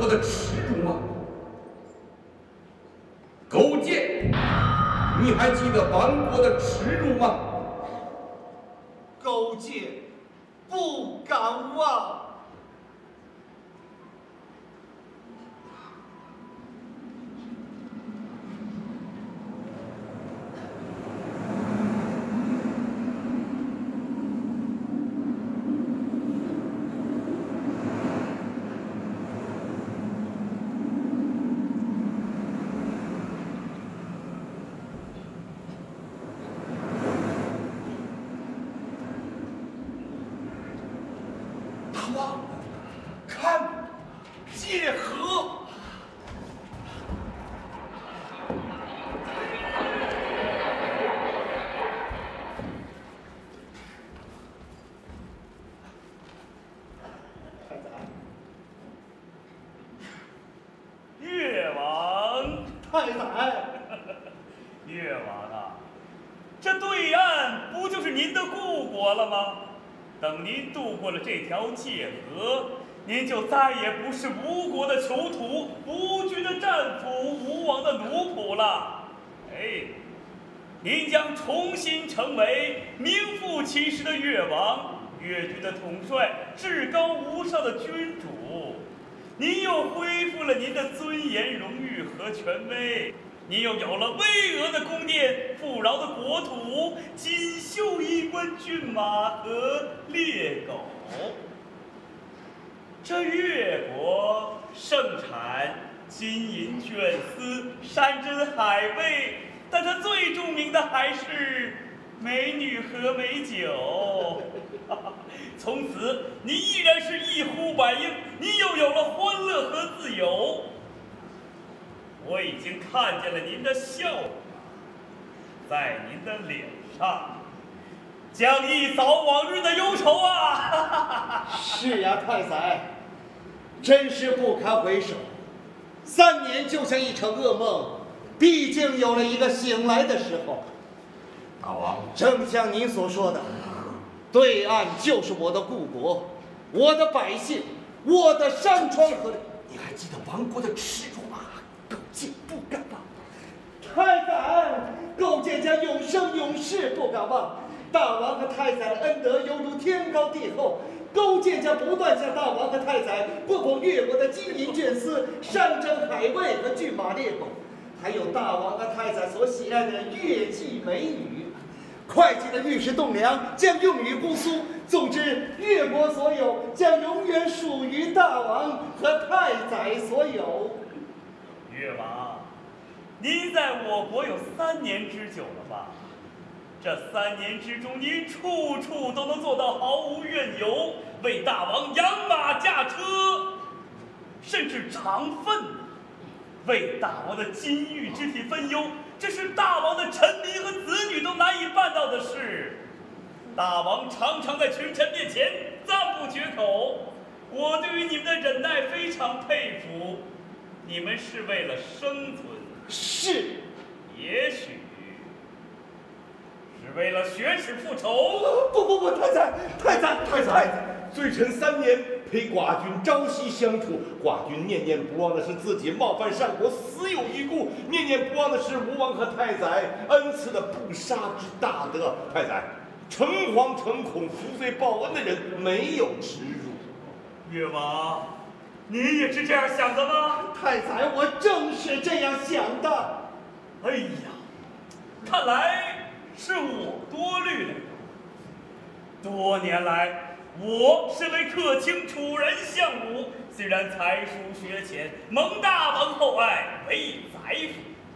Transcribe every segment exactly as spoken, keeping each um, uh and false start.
的耻辱吗？勾践，你还记得亡国的耻辱吗？ 勾践不敢忘。 等您渡过了这条界河，您就再也不是吴国的囚徒，吴军的战俘，吴王的奴仆了。哎，您将重新成为名副其实的越王，越军的统帅，至高无上的君主。您又恢复了您的尊严、荣誉和权威。你又有了巍峨的宫殿、富饶的国土、锦绣衣冠骏马和猎狗。这越国盛产金银绢丝、山珍海味，但它最著名的还是美女和美酒。从此，你依然是一呼百应，你又有了欢乐和自由。我已经看见了您的笑容，在您的脸上，将一扫往日的忧愁啊！ 是呀，太宰，真是不堪回首。三年就像一场噩梦，毕竟有了一个醒来的时候。 大王， 正像您所说的，对岸就是我的故国，我的百姓，我的山川河流。 你还记得亡国的耻辱吗？勾践不敢忘。 太宰，勾践家永生永世不敢忘。大王和太宰的恩德犹如天高地厚，勾践家不断向大王和太宰布封越国的金银绢丝、山珍海味和骏马猎狗，还有大王和太宰所喜爱的越妓美女。会稽的玉石栋梁将用于姑苏。总之，越国所有将永远属于大王和太宰所有。 越王，您在我国有三年之久了吧？这三年之中，您处处都能做到毫无怨尤，为大王养马驾车，甚至偿粪，为大王的金玉之体分忧，这是大王的臣民和子女都难以办到的事。大王常常在群臣面前赞不绝口，我对于你们的忍耐非常佩服。你们是为了生存， 是， 也许是为了雪耻复仇。 不不不，太宰，太宰， 太宰，罪臣三年陪寡君朝夕相处，寡君念念不忘的是自己冒犯上国，死有余辜；念念不忘的是吴王和太宰恩赐的不杀之大德。太宰，诚惶诚恐、服罪报恩的人没有耻辱。 越王，您也是这样想的吗？ 太宰，我正是这样想的。 哎呀，看来是我多虑了。多年来，我身为客卿楚人相武，虽然才疏学浅，蒙大王厚爱，为宰辅。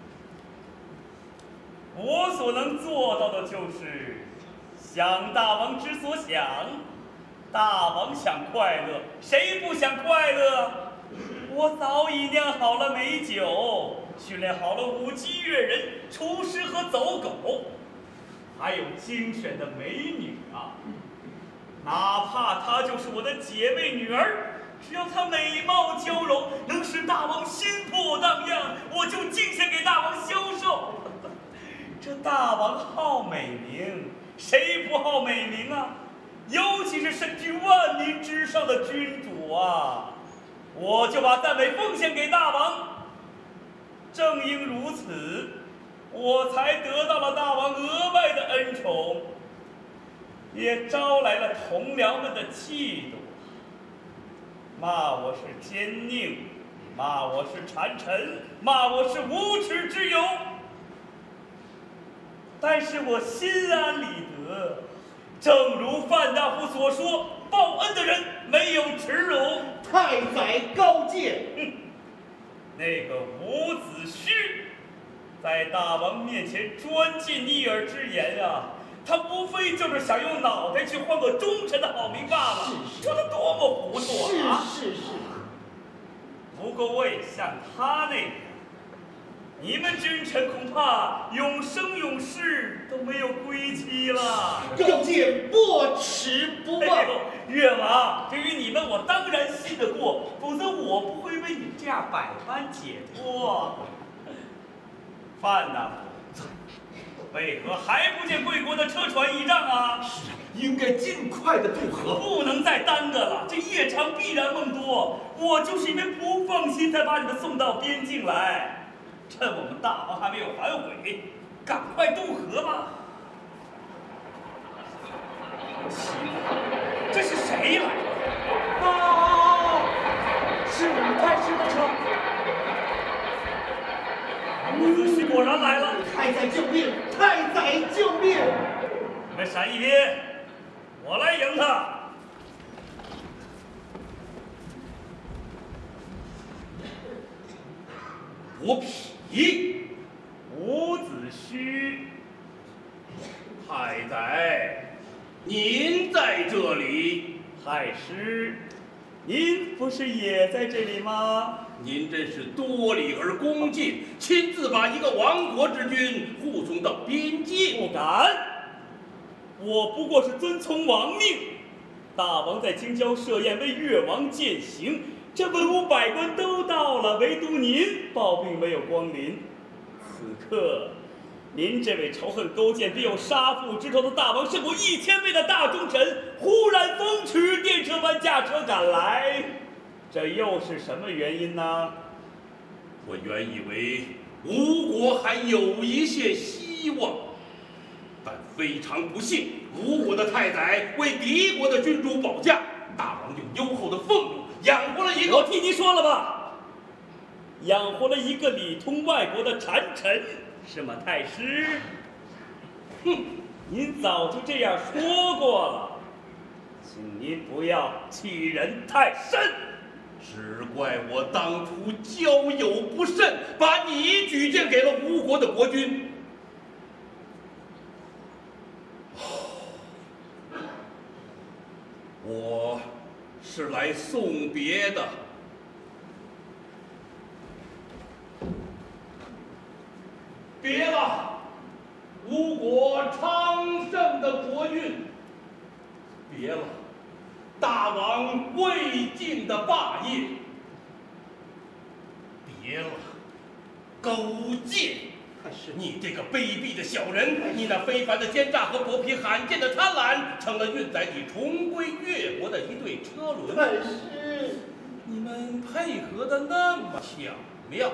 我所能做到的就是想大王之所想。大王想快乐，谁不想快乐？我早已酿好了美酒，训练好了舞姬乐人、厨师和走狗，还有精选的美女啊！哪怕她就是我的姐妹女儿，只要她美貌娇柔，能使大王心魄荡漾，我就敬献给大王销售。这大王好美名，谁不好美名啊？尤其是身居万民之上的君主啊！ 我就把赞美奉献给大王。正因如此，我才得到了大王额外的恩宠，也招来了同僚们的嫉妒，骂我是奸佞，骂我是谗臣，骂我是无耻之友。但是我心安理得，正如范大夫所说，报恩的人没有耻辱。 太宰高见， 哼，那个伍子胥，在大王面前专进逆耳之言呀、啊，他无非就是想用脑袋去换个忠臣的好名罢了。说他多么糊涂啊！ 是是是。 不过我也像他那样，你们君臣恐怕永生永世都没有归期了。 高见不耻不忘。 哎呦，越王，对于你们我当然信得过，否则我不会为你这样百般解脱。范大夫，为何还不见贵国的车船仪仗啊？ 是啊，应该尽快的渡河。 不能再耽搁了，这夜长必然梦多。我就是因为不放心，才把你们送到边境来。趁我们大王还没有反悔，赶快渡河吧。这是谁来的？ 啊，是武太师的车。 伍子胥果然来了。 太宰救命！太宰救命！ 你们闪一边，我来迎他。 我匹， 伍子胥， 太宰，您在这里？ 太师，您不是也在这里吗？ 您真是多礼而恭敬，亲自把一个亡国之君护送到边境。 不敢，我不过是遵从王命。大王在京郊设宴为越王饯行，这文武百官都到了，唯独您抱病没有光临。此刻，您这位仇恨勾践、必有杀父之仇的大王，胜过一千位的大忠臣，忽然风驰电掣般驾车赶来，这又是什么原因呢？ 我原以为吴国还有一线希望，但非常不幸，吴国的太宰为敌国的君主保驾，大王用优厚的俸禄养活了一个。 我替您说了吧，养活了一个里通外国的谗臣，是吗，太师？哼，您早就这样说过了，请您不要欺人太甚。 只怪我当初交友不慎，把你举荐给了吴国的国君。我是来送别的。别了，吴国昌盛的国运。别了，大王未尽的霸业。别了，勾践，你这个卑鄙的小人，你那非凡的奸诈和薄皮罕见的贪婪，成了运载你重归越国的一对车轮。 太师， 你们配合的那么巧妙。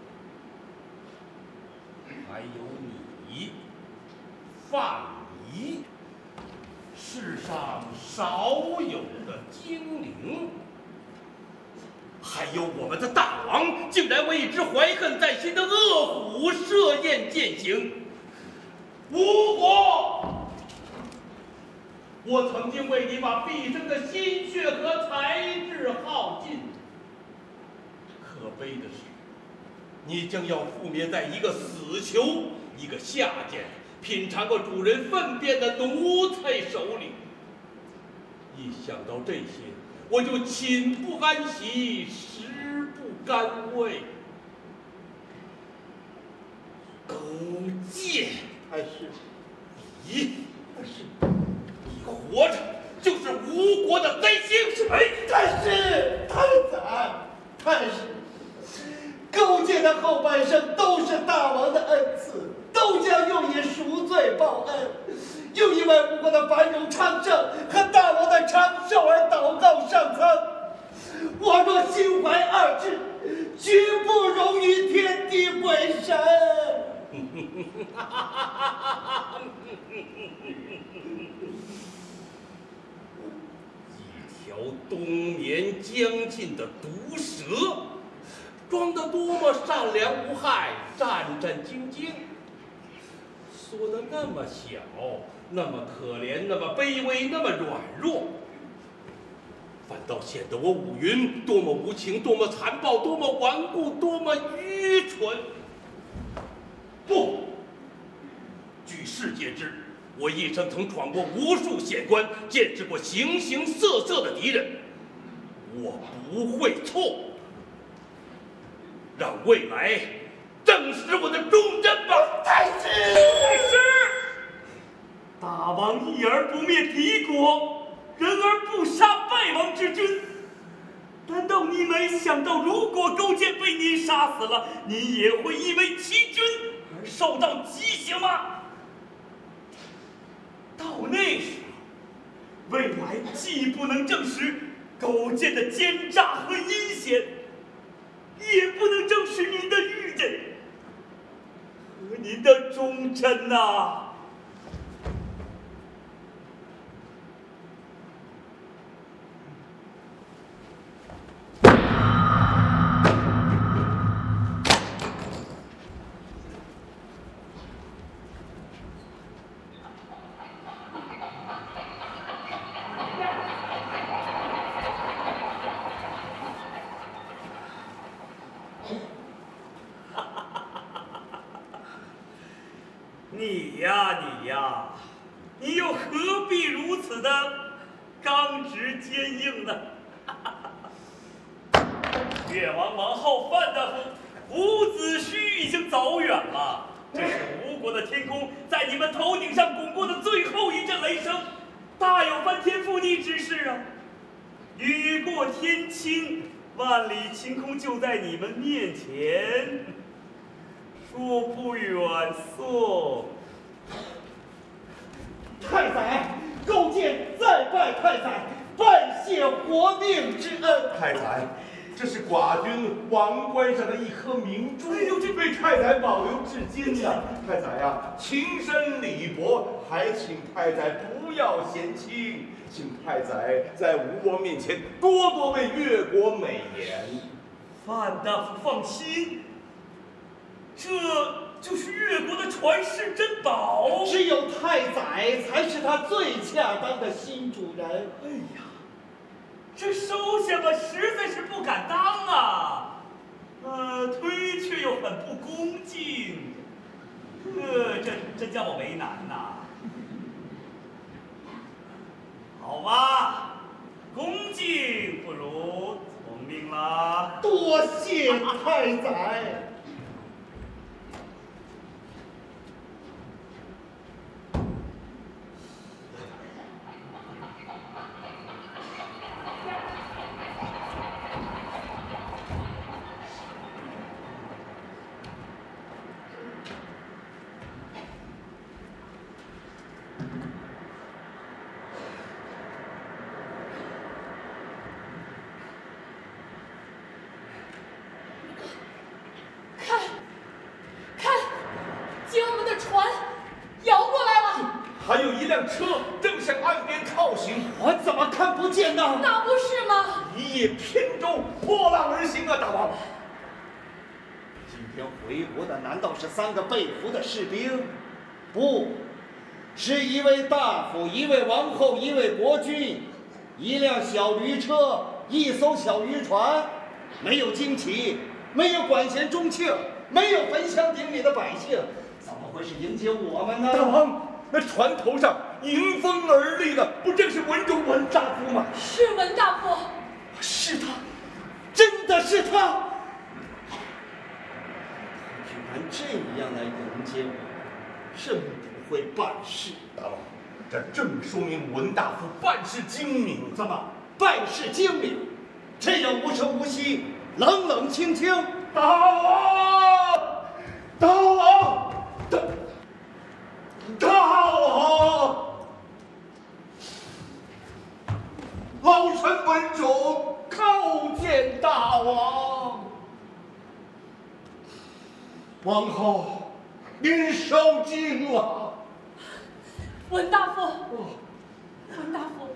还有你，范蠡，世上少有的精灵。还有我们的大王，竟然为一只怀恨在心的恶虎设宴饯行。吴国，我曾经为你把毕生的心血和才智耗尽，可悲的是，你将要覆灭在一个死囚、一个下贱、品尝过主人粪便的奴才手里。一想到这些，我就寝不安息，食不甘味。勾践， 太师， 你，你活着就是吴国的灾星。 哎，太师，太宰，太师，勾践的后半生都是大王的恩赐，都将用以赎罪报恩，又因为吴国的繁荣昌盛和大王的长寿而祷告上苍。 我若心怀二志，绝不容于天地鬼神。 一条冬眠将尽的毒蛇，装得多么善良无害、战战兢兢，缩得那么小，那么可怜，那么卑微，那么软弱，反倒显得我武云多么无情，多么残暴，多么顽固，多么愚蠢。不，据世皆知，我一生曾闯过无数险关，见识过形形色色的敌人，我不会错。让未来证实我的忠贞吧。太师， 太师，大王义而不灭敌国，人而不杀败王之君。难道你没想到，如果勾践被你杀死了，你也会因为欺君而受到极刑吗？到那时候，未来既不能证实勾践的奸诈和阴险，也不能证实您的愚钝和您的忠贞呐、啊。你呀你呀，你又何必如此的刚直坚硬呢？越王王后范大夫伍子胥已经走远了，这是吴国的天空在你们头顶上滚过的最后一阵雷声，大有翻天覆地之势啊！雨过天晴，万里晴空就在你们面前。说不远送。 太宰，勾践再拜太宰，拜谢活命之恩。 太宰，这是寡君王冠上的一颗明珠， 哎呦，这被太宰保留至今呀、啊。太宰呀、啊，情深理薄，还请太宰不要嫌轻，请太宰在吴王面前多多为越国美言。 范大夫放心，这就是越国的传世珍宝， 只有太宰才是他最恰当的新主人。 哎呀，这收下吧，实在是不敢当啊，呃，推却又很不恭敬，呃，这真叫我为难呐。好吧，恭敬不如聪明啦。 多谢太宰。 还有一辆车正向岸边靠行， 我怎么看不见呢？ 那不是吗？ 一叶扁舟破浪而行啊，大王！ 今天回国的难道是三个被俘的士兵？不，是一位大夫，一位王后，一位国君，一辆小驴车，一艘小渔船，没有旌旗，没有管弦钟磬，没有焚香顶礼的百姓，怎么会是迎接我们呢？ 大王，那船头上迎风而立的，不正是文州文大夫吗？ 是文大夫， 是他，真的是他！居然这样来迎接我，真不会办事。 大王，这正说明文大夫办事精明。 怎么办事精明？这样无声无息，冷冷清清。 大王，大王，大大王，老臣文种叩王后，您受惊了。 文大夫，文大夫，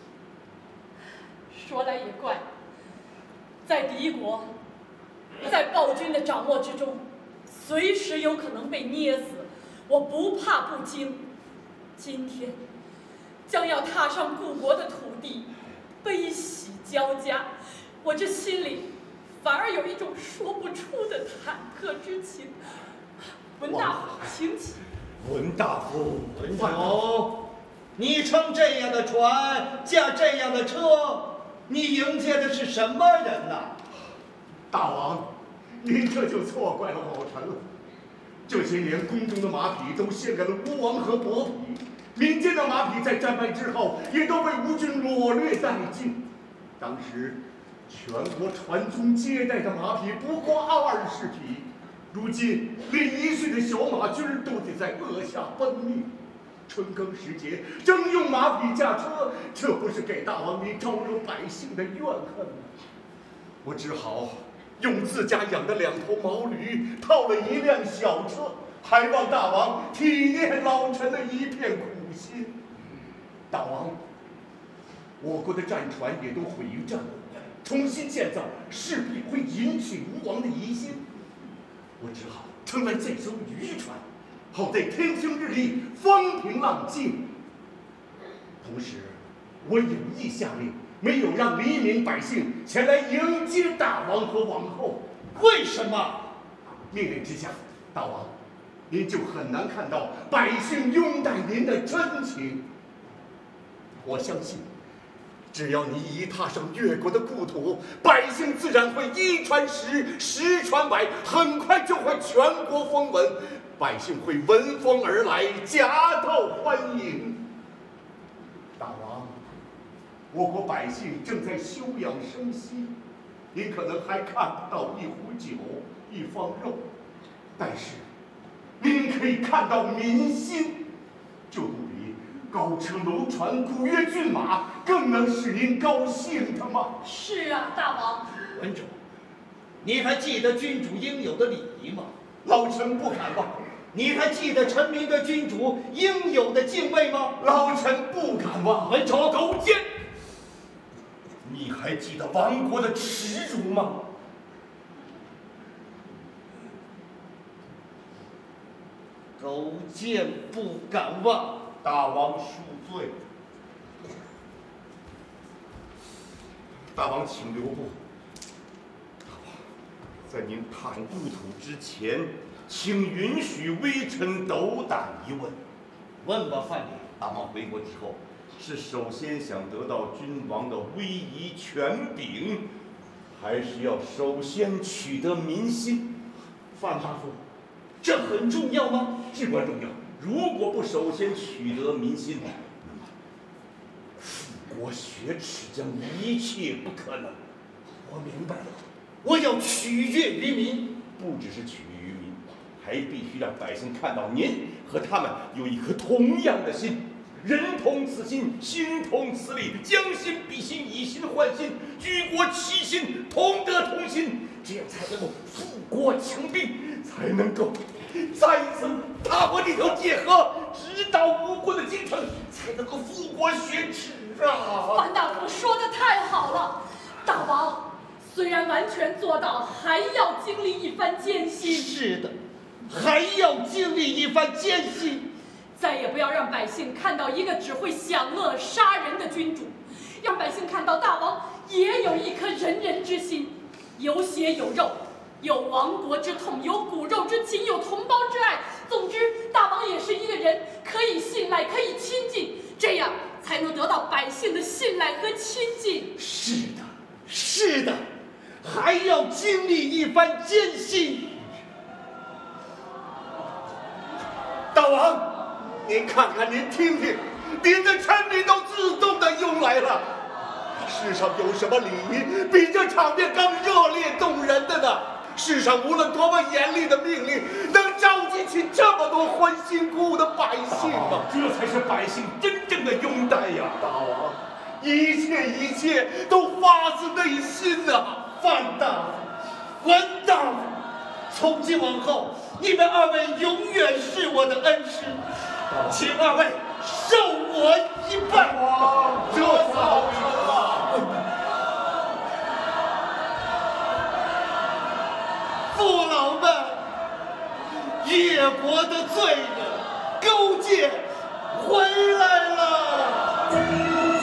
说来也怪，在敌国，在暴君的掌握之中，随时有可能被捏死，我不怕不惊。今天将要踏上故国的土地，悲喜交加，我这心里反而有一种说不出的忐忑之情。文大夫，请起。 文大夫， 文九，你乘这样的船，驾这样的车，你迎接的是什么人呐？ 大王，您这就错怪了老臣了。这些年宫中的马匹都献给了吴王和伯嚭，民间的马匹在战败之后也都被吴军掳掠殆尽。当时全国传宗接代的马匹不过二十匹，如今连一岁的小马驹都得在扼下奔命。春耕时节征用马匹驾车，这不是给大王您招惹百姓的怨恨吗？我只好用自家养的两头毛驴套了一辆小车，还望大王体念老臣的一片苦心。大王，我国的战船也都毁于战火，重新建造势必会引起吴王的疑心。我只好乘来这艘渔船，好在天清日丽，风平浪静。同时，我有意下令，没有让黎民百姓前来迎接大王和王后。 为什么？ 命令之下，大王，您就很难看到百姓拥戴您的真情。我相信，只要你一踏上越国的故土，百姓自然会一传十，十传百，很快就会全国风闻，百姓会闻风而来，夹道欢迎。大王，我国百姓正在休养生息，您可能还看不到一壶酒，一方肉，但是您可以看到民心。就如比高车楼船、古越骏马，更能使您高兴的吗？ 是啊，大王。 文种，你还记得君主应有的礼仪吗？ 老臣不敢忘。 你还记得臣民对君主应有的敬畏吗？ 老臣不敢忘。 文丑狗奸，你还记得亡国的耻辱吗？ 狗奸不敢忘。 大王恕罪。 大王请留步。在您踏上故土之前，请允许微臣斗胆一问。 问吧，范蠡。 大王回国之后，是首先想得到君王的威仪权柄，还是要首先取得民心？ 范大夫，这很重要吗？ 至关重要。如果不首先取得民心，那么富国雪耻将一切不可能。 我明白了，我要取悦于民。 不只是取悦于民，还必须让百姓看到您和他们有一颗同样的心，人同此心，心同此理，将心比心，以心换心，举国齐心，同德同心，这样才能够富国强兵，才能够再一次踏过这条界河，直捣吴国的京城，才能够富国雪耻啊！ 范大夫说的太好了，大王虽然完全做到，还要经历一番艰辛。 是的，还要经历一番艰辛。 再也不要让百姓看到一个只会享乐杀人的君主，让百姓看到大王也有一颗仁人之心，有血有肉，有亡国之痛，有骨肉之情，有同胞之爱。总之，大王也是一个人，可以信赖，可以亲近，这样才能得到百姓的信赖和亲近。 是的，是的，还要经历一番艰辛。 大王，您看看，您听听，您的臣民都自动的涌来了。世上有什么礼仪比这场面更热烈动人的呢？世上无论多么严厉的命令，能召集起这么多欢欣鼓舞的百姓吗？ 这才是百姓真正的拥戴呀！ 大王，一切一切都发自内心呐、啊！ 范大夫，文大夫， 从今往后，你们二位永远是我的恩师，请二位受我一拜。 这早成了。 父老们，越国的罪人勾践回来了。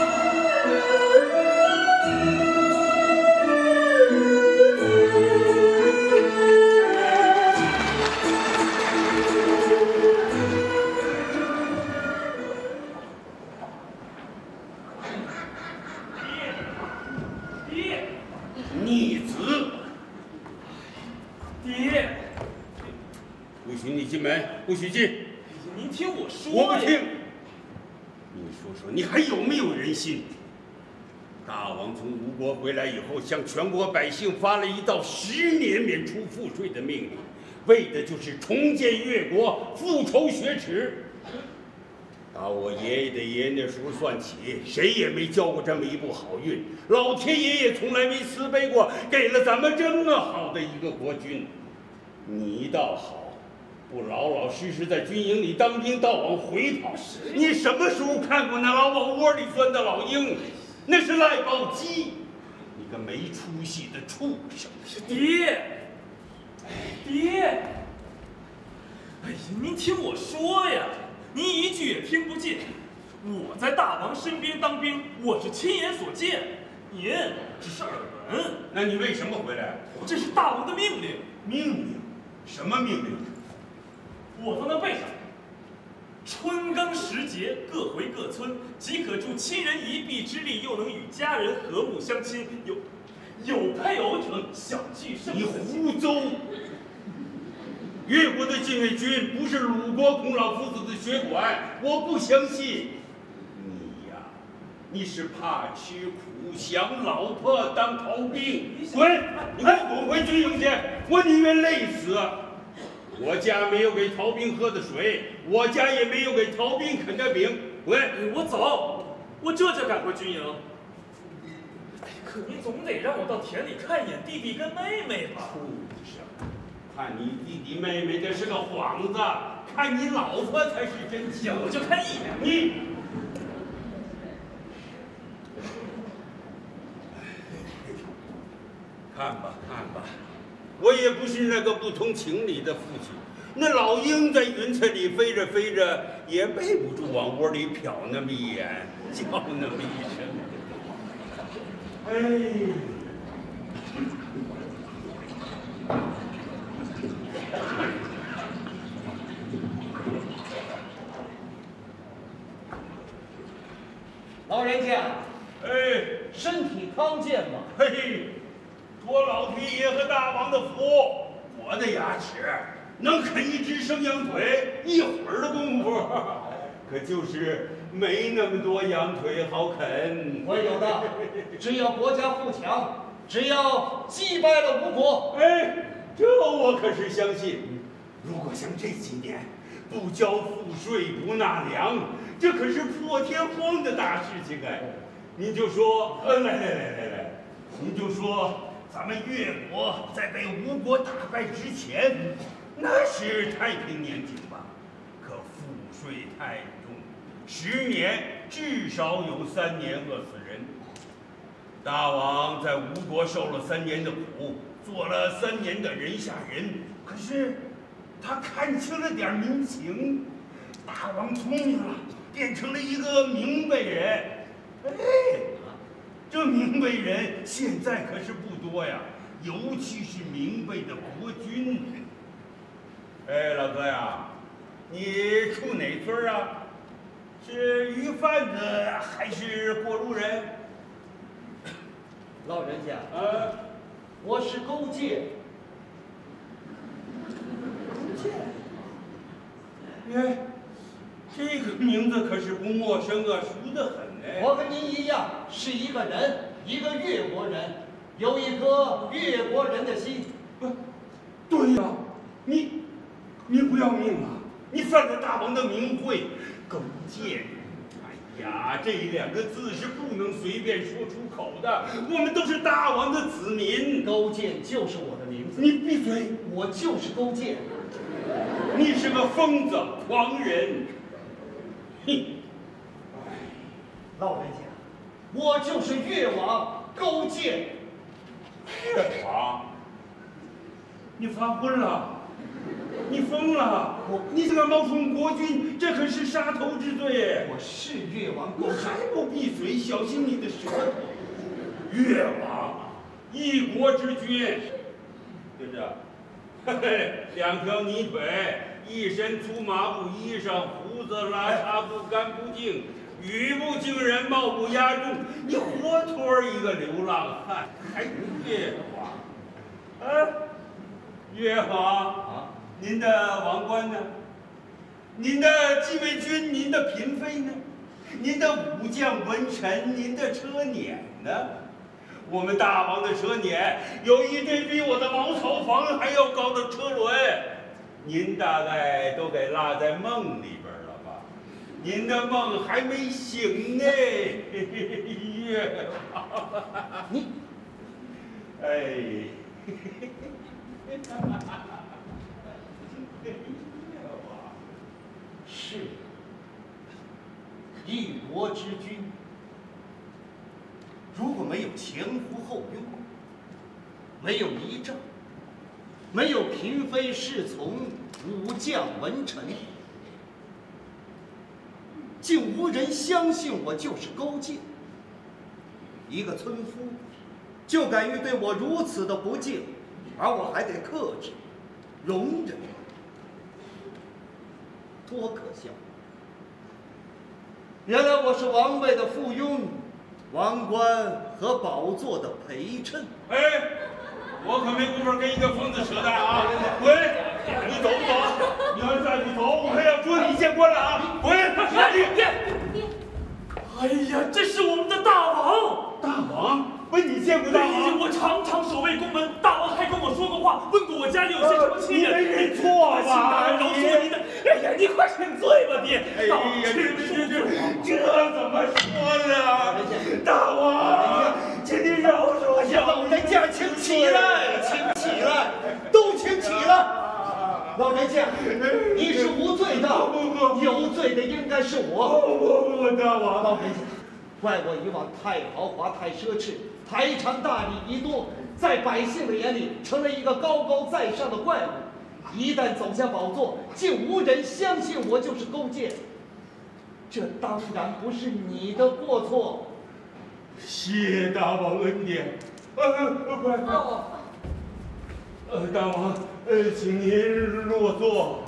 逆子， 爹， 不许你进门，不许进！ 您听我说我不呀。 听。你说说，你还有没有人心？大王从吴国回来以后，向全国百姓发了一道十年免除赋税的命令，为的就是重建越国，复仇雪耻。打我爷爷的爷爷那时候算起，谁也没交过这么一步好运，老天爷也从来没慈悲过，给了咱们这么好的一个国君。你倒好，不老老实实在军营里当兵，倒往回跑。你什么时候看过那老往窝里钻的老鹰？那是赖宝鸡，你个没出息的畜生！ 爹，爹，哎呀，您听我说呀，您一句也听不进。我在大王身边当兵，我是亲眼所见，您只是耳闻。 那你为什么回来？ 这是大王的命令。 命令？什么命令？ 我从那背上。春耕时节，各回各村，即可助亲人一臂之力，又能与家人和睦相亲。有有配偶者，小聚盛你事。 胡诌！越国的禁卫军不是鲁国孔老夫子的血管，我不相信。你呀，你是怕吃苦，想老婆当逃兵。滚！你给我滚回军营去！我宁愿累死。我家没有给逃兵喝的水，我家也没有给逃兵啃的饼。滚！ 我走，我这就赶回军营。可你总得让我到田里看一眼弟弟跟妹妹吧？ 畜生！看你弟弟妹妹这是个幌子，看你老婆才是真相。 我就看一眼。 你，看吧看吧，我也不是那个不通情理的父亲。那老鹰在云彩里飞着飞着，也背不住往窝里瞟那么一眼，叫那么一声。哎。 老人家， 哎， 身体康健吗？ 嘿，托老天爷和大王的福，我的牙齿能啃一只生羊腿一会儿的功夫，可就是没那么多羊腿好啃。 我有的，只要国家富强，只要击败了吴国， 哎，这我可是相信。如果像这几年不交赋税不纳粮，这可是破天荒的大事情哎。您就说，呃，来来来来来，您就说咱们越国在被吴国打败之前，那是太平年景吧？可赋税太重，十年至少有三年饿死人。大王在吴国受了三年的苦，做了三年的人下人，可是他看清了点民情，大王聪明了，变成了一个明白人。哎，这明白人现在可是不多呀，尤其是明白的国君。哎，老哥呀，你出哪村啊？是鱼贩子还是过路人？ 老人家， 呃， 我是勾践。 勾践。哎，这个名字可是不陌生啊，熟得很呢。 我跟您一样，是一个人，一个越国人，有一颗越国人的心。 不，对呀、啊，你，你不要命啊！你犯了大王的名讳，勾践。哎， 呀，这两个字是不能随便说出口的。我们都是大王的子民。 勾践就是我的名字。 你闭嘴！ 我就是勾践。 你是个疯子、狂人。哼！ 老人家，我就是越王勾践。 越王，你发昏了。你疯了！ 我你这个冒充国君，这可是杀头之罪！ 我是越王勾践。 你还不闭嘴，小心你的舌头！越王，一国之君，对着，嘿嘿，两条泥腿，一身粗麻布衣裳，胡子拉碴不干不净，语不惊人，貌不压众，你活脱一个流浪汉，还越王？啊，越王啊！您的王冠呢？您的禁卫军、您的嫔妃呢？您的武将文臣、您的车辇呢？我们大王的车辇有一对比我的茅草房还要高的车轮，您大概都给落在梦里边了吧？您的梦还没醒呢，越王。 你， 哎。 是一国之君，如果没有前呼后拥，没有仪仗，没有嫔妃侍从、武将文臣，竟无人相信我就是勾践。一个村夫就敢于对我如此的不敬，而我还得克制、容忍。多可笑！原来我是王位的附庸，王冠和宝座的陪衬。 哎，我可没工夫跟一个疯子扯淡啊！滚！你走不走？你要再不走，我可要捉你见官了啊！滚！ 爹！哎呀，这是我们的大王！ 大王？问你见过大王？ 我常常守卫宫门，大王还跟我说过话，问过我家里有些什么亲人。 你没认错吧？ 请大人饶恕您的。哎呀，你快请罪吧，爹！ 哎呀，这这这这怎么说呢？大王，请您饶恕小老人家，请起来，请起来，都请起来。老人家，你是无罪的，有罪的应该是我。 不不不，大王， 老人家，怪我以往太豪华、太奢侈，排场大礼仪多，在百姓的眼里成了一个高高在上的怪物。一旦走下宝座，竟无人相信我就是勾践。这当然不是你的过错。 谢大王恩典。呃，快快。呃，大王，呃，请您落座。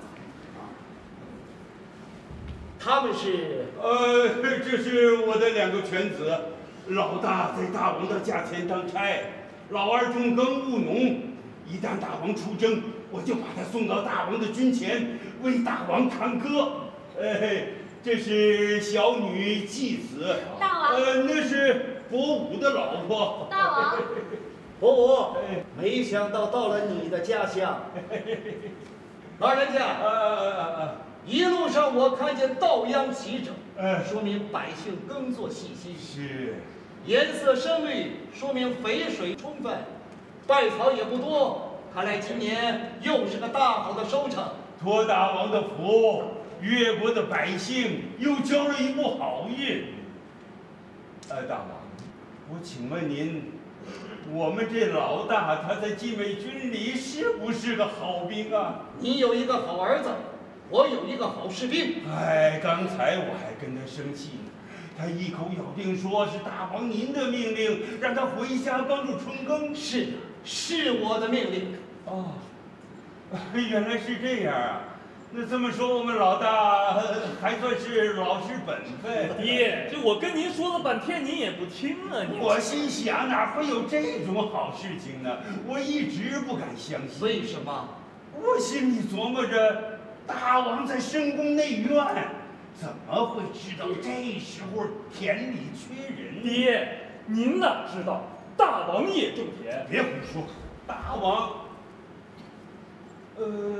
他们是？ 呃，这是我的两个犬子，老大在大王的驾前当差，老二种耕务农。一旦大王出征，我就把他送到大王的军前，为大王唱歌。哎，这是小女继子。 大王。 呃，那是伯武的老婆。 大王。 伯武，没想到到了你的家乡。老人家， 啊啊啊啊！ 一路上我看见稻秧齐整， 嗯， 说明百姓耕作细心； 是， 颜色深绿，说明肥水充分；败草也不多，看来今年又是个大好的收成。 托大王的福，越国的百姓又交了一步好运。呃，大王，我请问您，我们这老大他在禁卫军里是不是个好兵啊？ 你有一个好儿子。我有一个好士兵。 哎，刚才我还跟他生气呢，他一口咬定说是大王您的命令，让他回家帮助春耕。 是的，是我的命令。 哦，原来是这样啊！那这么说，我们老大还算是老实本分。 爹，这我跟您说了半天，您也不听啊！你我心想，哪会有这种好事情呢？我一直不敢相信。 为什么？ 我心里琢磨着。大王在深宫内院，怎么会知道这时候田里缺人？ 爹，您哪知道？大王也种田。 别胡说，大王，呃，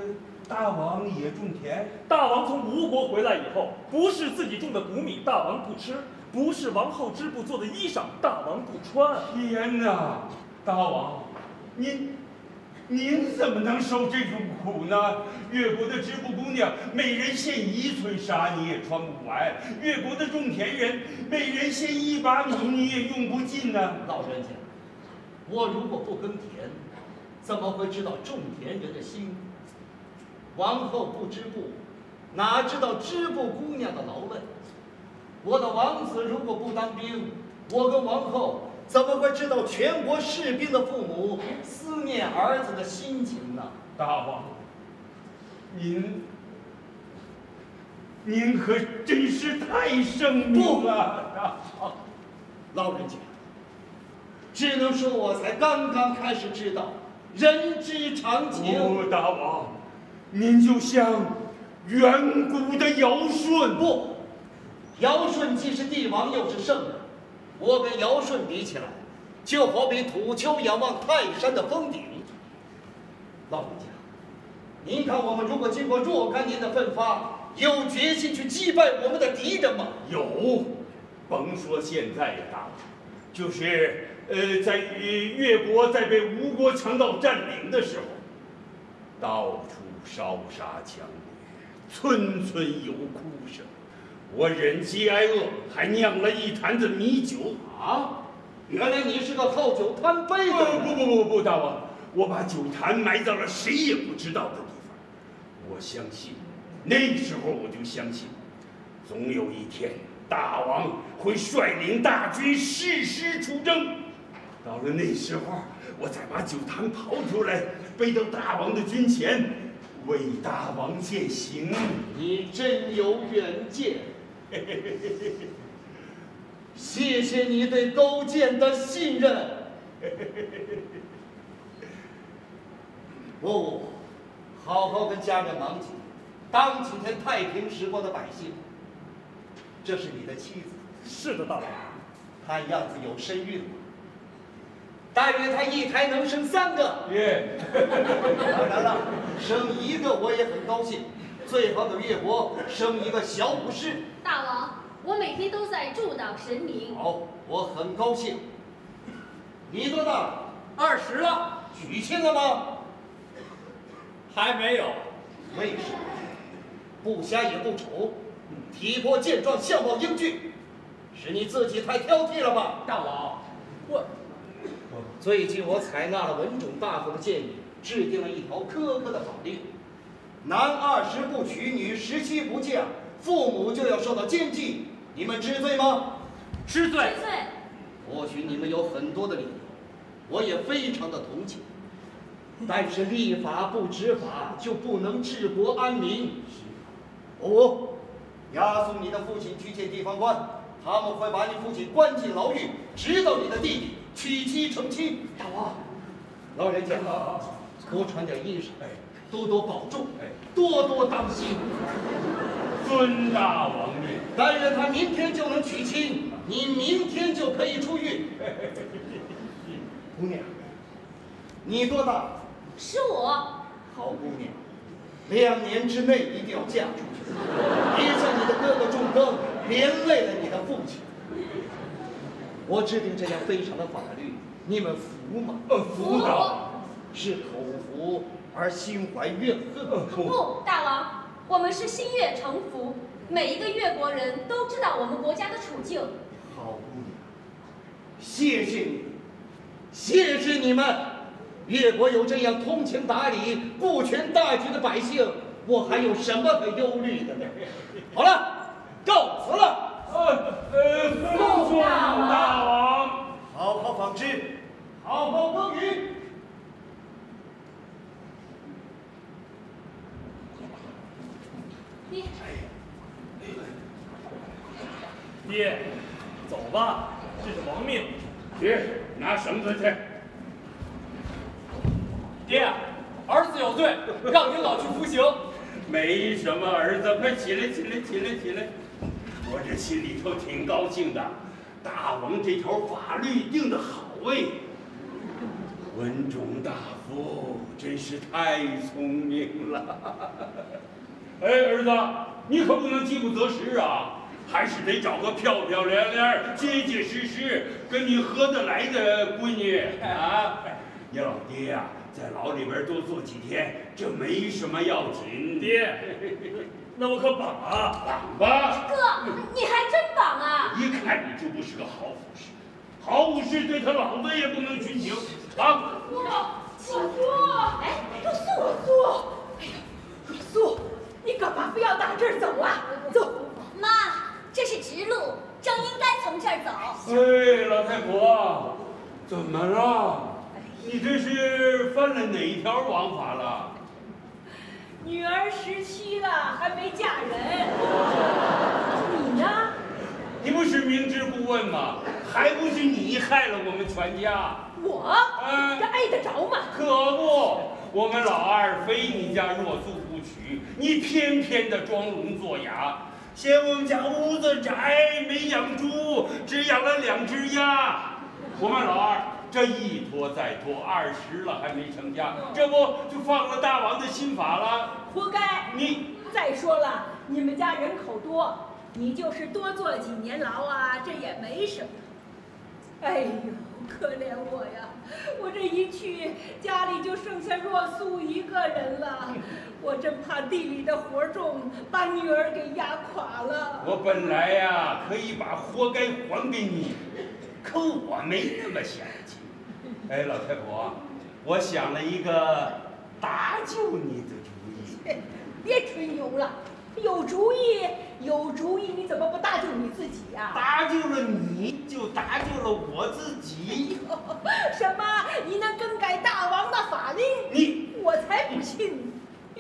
大王也种田？ 大王从吴国回来以后，不是自己种的谷米，大王不吃；不是王后织布做的衣裳，大王不穿。 天哪，大王，您您怎么能受这种苦呢？越国的织布姑娘，每人献一寸纱，你也穿不完；越国的种田人，每人献一把米，你也用不尽呢。 老人家，我如果不耕田，怎么会知道种田人的辛苦？王后不织布，哪知道织布姑娘的劳累？我的王子如果不当兵，我跟王后怎么会知道全国士兵的父母思念儿子的心情呢？ 大王，您您可真是太圣明了！ 老人家，只能说我才刚刚开始知道人之常情。 哦，大王，您就像远古的尧舜。 不，尧舜既是帝王又是圣人，我跟尧舜比起来，就好比土丘仰望泰山的峰顶。老人家，您看我们如果经过若干年的奋发，有决心去击败我们的敌人吗？ 有，甭说现在呀，大王，就是呃，在越国在被吴国强盗占领的时候，到处烧杀抢掠，村村有哭声。我忍饥挨饿，还酿了一坛子米酒。 啊，原来你是个好酒贪杯的人。 不不不不不，大王，我把酒坛埋到了谁也不知道的地方。我相信，那时候我就相信，总有一天大王会率领大军誓师出征。到了那时候，我再把酒坛刨出来，背到大王的军前，为大王践行。 你真有远见。谢谢你对勾践的信任。不，好好跟家人忙几天，当几天太平时光的百姓。这是你的妻子。 是的，大王。 看样子有身孕了。但愿她一胎能生三个。 耶。 当然了，生一个我也很高兴。最好的越国生一个小武士。 大王，我每天都在祝祷神明。 好，我很高兴。你多大了？ 二十了。 娶亲了吗？ 还没有。 为什么？不瞎也不丑，体魄健壮，相貌英俊，是你自己太挑剔了吧？ 大王，我最近我采纳了文种大夫的建议，制定了一条苛刻的法律。男二十不娶，女十七不嫁，父母就要受到监禁。你们知罪吗？ 知罪。 知罪。 或许你们有很多的理由，我也非常的同情。但是立法不执法，就不能治国安民。五，押送你的父亲去见地方官，他们会把你父亲关进牢狱，直到你的弟弟娶妻成亲。大王，老人家，多穿点衣裳。多多保重，多多当心。 尊大王命。 但愿他明天就能娶亲，你明天就可以出狱。姑娘，你多大？ 是我。 好姑娘，两年之内一定要嫁出去，别像你的哥哥重耕，连累了你的父亲。我制定这样非常的法律，你们服吗？ 呃，服大王。 是口服。而心怀怨恨。 不，大王，我们是心悦诚服，每一个越国人都知道我们国家的处境。 好姑娘，谢谢你，谢谢你们。越国有这样通情达理、顾全大局的百姓，我还有什么可忧虑的呢？好了，告辞了。 呃呃，奉大王。 好好纺织，好好耕耘。 爹， 爹，走吧，这是王命。 爹，拿绳子去。 爹，儿子有罪，让您老去服刑。 没什么儿子，快起来，起来，起来，起来！我这心里头挺高兴的，大王这条法律定得好哎。 文种大夫真是太聪明了。哎，儿子，你可不能饥不择食啊，还是得找个漂漂亮亮、结结实实、跟你合得来的闺女啊。你老爹呀、啊，在牢里边多坐几天，这没什么要紧。 爹，那我可绑啊！ 绑吧。 哥，你还真绑啊！ 一看你就不是个好武士，好武士对他老子也不能徇情。绑！ 请坐。哎，若素，若素，哎呀，若素，你干嘛非要打这儿走啊？走。 妈，这是直路，正应该从这儿走。 哎，老太婆，怎么了？你这是犯了哪一条王法了？ 女儿十七了，还没嫁人。你呢？ 你不是明知故问吗？还不是你害了我们全家？ 我？ 嗯， 这碍得着吗？ 可不，我们老二非你家若素不娶，你偏偏的装聋作哑，嫌我们家屋子窄，没养猪，只养了两只鸭。我们老二这一拖再拖，二十了还没成家，这不就放了大王的心法了？ 活该！ 你再说了，你们家人口多，你就是多坐几年牢啊，这也没什么。哎呦，可怜我呀！我这一去，家里就剩下若素一个人了。我真怕地里的活重，把女儿给压垮了。 我本来呀可以把活该还给你，可我没那么想气。哎，老太婆，我想了一个搭救你的主意。 别吹牛了，有主意，有主意，你怎么不搭救你自己呀、啊？ 搭救了你，就搭救了我自己。 什么？你能更改大王的法令？ 你， 我才不信！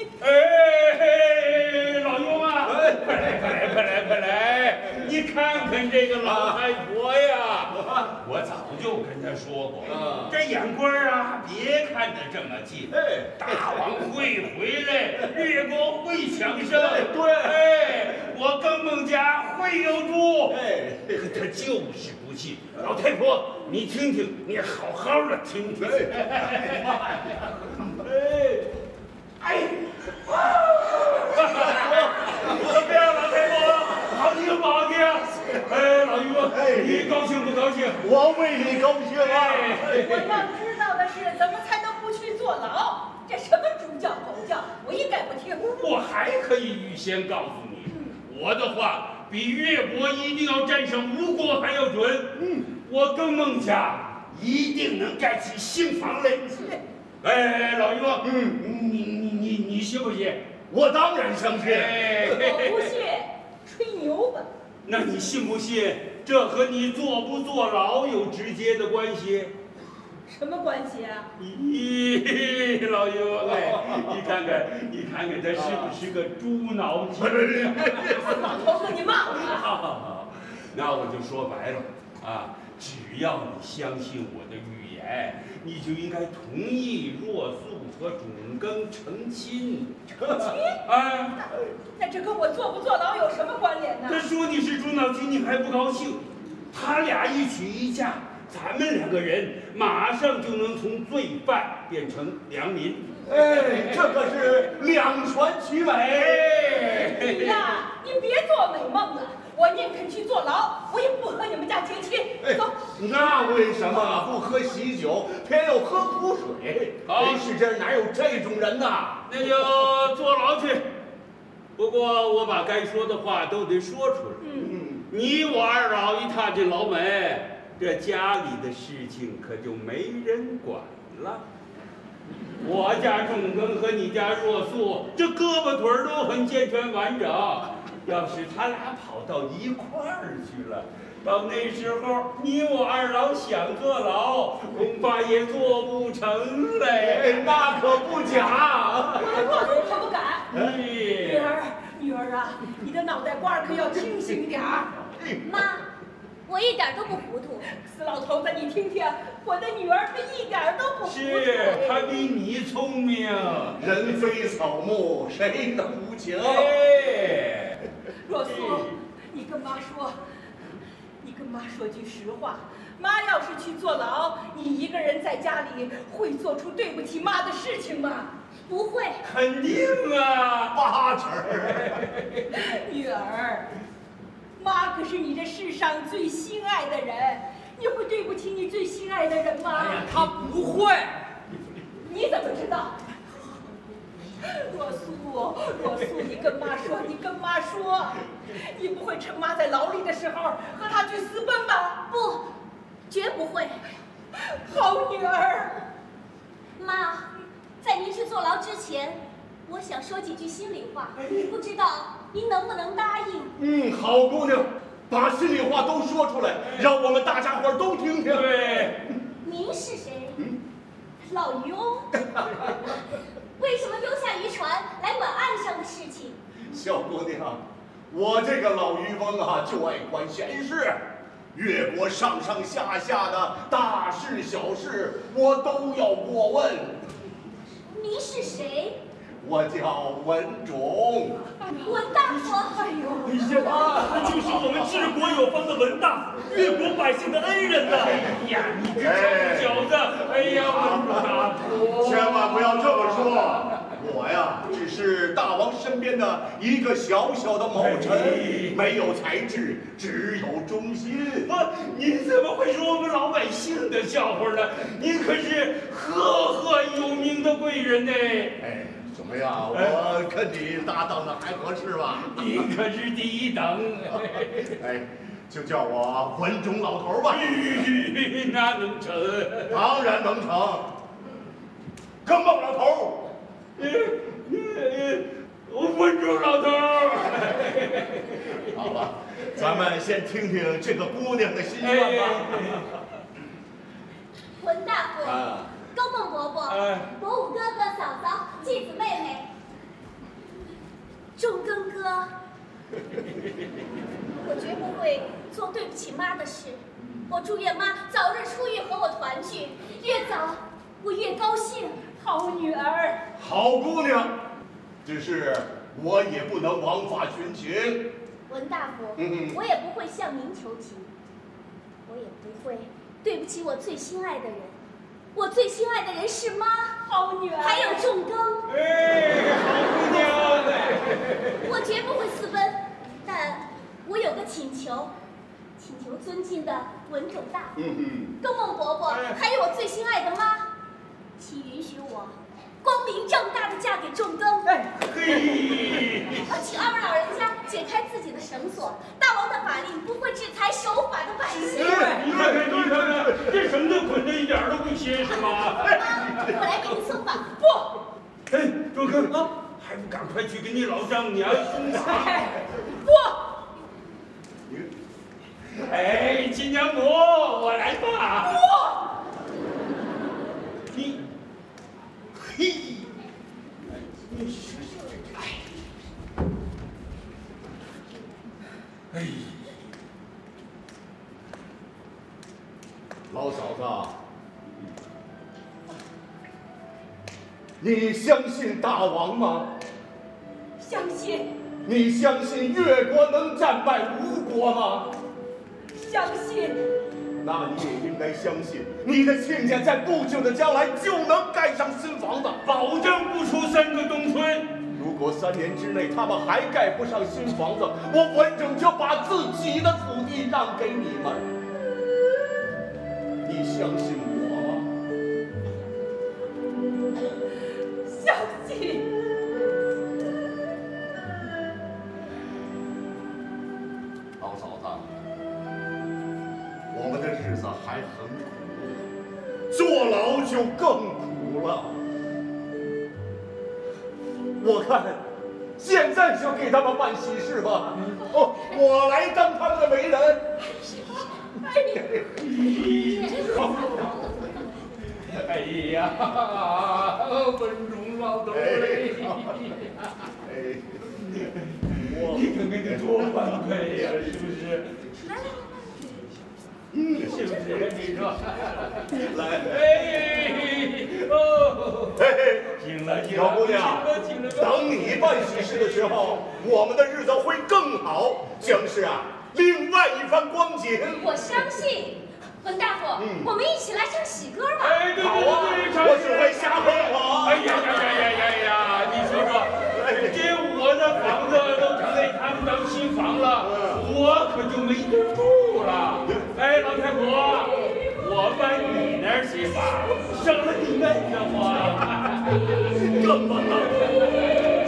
哎，老雍啊，快来快来快来快来！你看看这个老太婆呀，我早就跟她说过，这眼光啊，别看得这么近。哎，大王会回来，越国会强盛。对，哎，我更孟家会有主。哎，可他就是不信。老太婆，你听听，你好好的听听。哎。哎，怎么样，老太婆？好听不好听？哎，老于哥，哎，你高兴不高兴？ 我为你高兴啊！ 我要知道的是，怎么才能不去坐牢？这什么猪叫狗叫，我一概不听。 我还可以预先告诉你，我的话比越国一定要战胜吴国还要准。嗯，我跟孟家一定能盖起新房来。哎，老于哥，嗯，你你你你信不信？ 我当然相信。 我不信，吹牛吧。 那你信不信？这和你坐不坐牢有直接的关系。 什么关系啊？ 咦，老于，哎，你看看，你看看他是不是个猪脑筋？ 老头子，你骂我了。 好好好，那我就说白了啊，只要你相信我的预言，你就应该同意若素和种庚成亲。 成亲？ 哎， 那这跟我坐不坐牢有什么关联呢？ 他说你是猪脑筋，你还不高兴？他俩一娶一嫁，咱们两个人马上就能从罪犯变成良民。 哎，这可是两全其美。 你呀，你别做美梦了。我宁肯去坐牢，我也不和你们家结亲。走。 那为什么不喝喜酒，偏要喝苦水？这世间哪有这种人呐？ 那就坐牢去。不过我把该说的话都得说出来。嗯，你我二老一踏进牢门，这家里的事情可就没人管了。我家仲庚和你家若素，这胳膊腿都很健全完整。要是他俩跑到一块儿去了，到那时候你我二老想坐牢，恐怕也做不成嘞。 那可不假。 我的若素可不敢。 哎， 女儿，女儿啊，你的脑袋瓜可要清醒一点儿。 妈，我一点都不糊涂。 死老头子，你听听，我的女儿她一点都不糊涂。 是，她比你聪明。 人非草木，谁能无情？ 哎， 若素，你跟妈说，你跟妈说句实话， 妈要是去坐牢，你一个人在家里会做出对不起妈的事情吗？ 不会。 肯定啊， 八成儿。 女儿，妈可是你这世上最心爱的人，你会对不起你最心爱的人吗？ 哎呀，他不会。 你怎么知道？若素，若素，你跟妈说，你跟妈说，你不会趁妈在牢里的时候和他去私奔吧？ 不，绝不会。 好女儿。 妈，在您去坐牢之前，我想说几句心里话，不知道您能不能答应？ 嗯，好姑娘，把心里话都说出来，让我们大家伙都听听。 对。 您是谁？老渔翁。为什么丢下渔船来管岸上的事情？ 小姑娘，我这个老渔翁啊，就爱管闲事，越国上上下下的大事小事，我都要过问。 您是谁？ 我叫文种。 文大夫。 哎呦， 哎呀，就是我们治国有方的文大夫，越国百姓的恩人呐！ 哎呀，你这臭小子！哎呀，文大夫， 千万不要这么说。我呀，只是大王身边的一个小小的谋臣，没有才智，只有忠心。 不，您怎么会说我们老百姓的笑话呢？您可是赫赫有名的贵人呢！ 哎，怎么样？我跟你搭档的还合适吧？ 您可是第一等。 哎，就叫我文种老头吧。 那能成？ 当然能成。跟孟老头。 我文种老头。 好吧，咱们先听听这个姑娘的心愿吧。 文大夫， 啊， 高孟伯伯，伯武哥哥、嫂嫂、继子妹妹，仲根哥，我绝不会做对不起妈的事。我祝愿妈早日出狱和我团聚，越早我越高兴。 好女儿。 好姑娘，只是我也不能枉法寻情。 文大夫， 嗯我也不会向您求情，我也不会对不起我最心爱的人。我最心爱的人是妈， 好女儿， 还有仲根。 哎，好姑娘！ 我绝不会私奔，但我有个请求，请求尊敬的文种大夫、 嗯高孟伯伯，还有我最心爱的妈，请允许我光明正大的嫁给仲根。 哎， 嘿， 请二位老人家解开自己的绳索，大王的法令不会制裁守法的百姓。 你看看，你看看，这绳子捆的一点都不结实吗？ 妈，我来给你送法。 不，哎，仲根啊，还不赶快去给你老丈母娘送法？ 不。 哎，亲娘母，我来吧。 不。 你，嘿，你是，哎，哎， 老嫂子，你相信大王吗？ 相信。 你相信越国能战败吴国吗？ 相信。 那你也应该相信，你的亲家在不久的将来就能盖上新房子， 保证不出三个冬春。 如果三年之内他们还盖不上新房子，我文种就把自己的土地让给你们。你相信我吗？ 相信。 老嫂子，我们的日子还很苦，坐牢就更苦了。我看现在就给他们办喜事吧。哦，我来当他们的媒人。 哎呀，文种老头儿， 哎， 你看看这多欢快呀，是不是？嗯，是不是？你说， 来， 哎，哦， 嘿嘿， 行了，行了， 小姑娘， 行了， 等你办喜事的时候，我们的日子会更好，将是啊另外一番光景。 我相信， 文大夫， 嗯我们一起来唱喜歌吧。 哎，对对对对，唱我只会瞎哼哼。 哎呀呀呀呀呀呀！你说说，这我的房子都成那他们当新房了，我可就没地儿住了。哎，老太婆，我搬你那儿去吧，省了你那个我。 干嘛呢？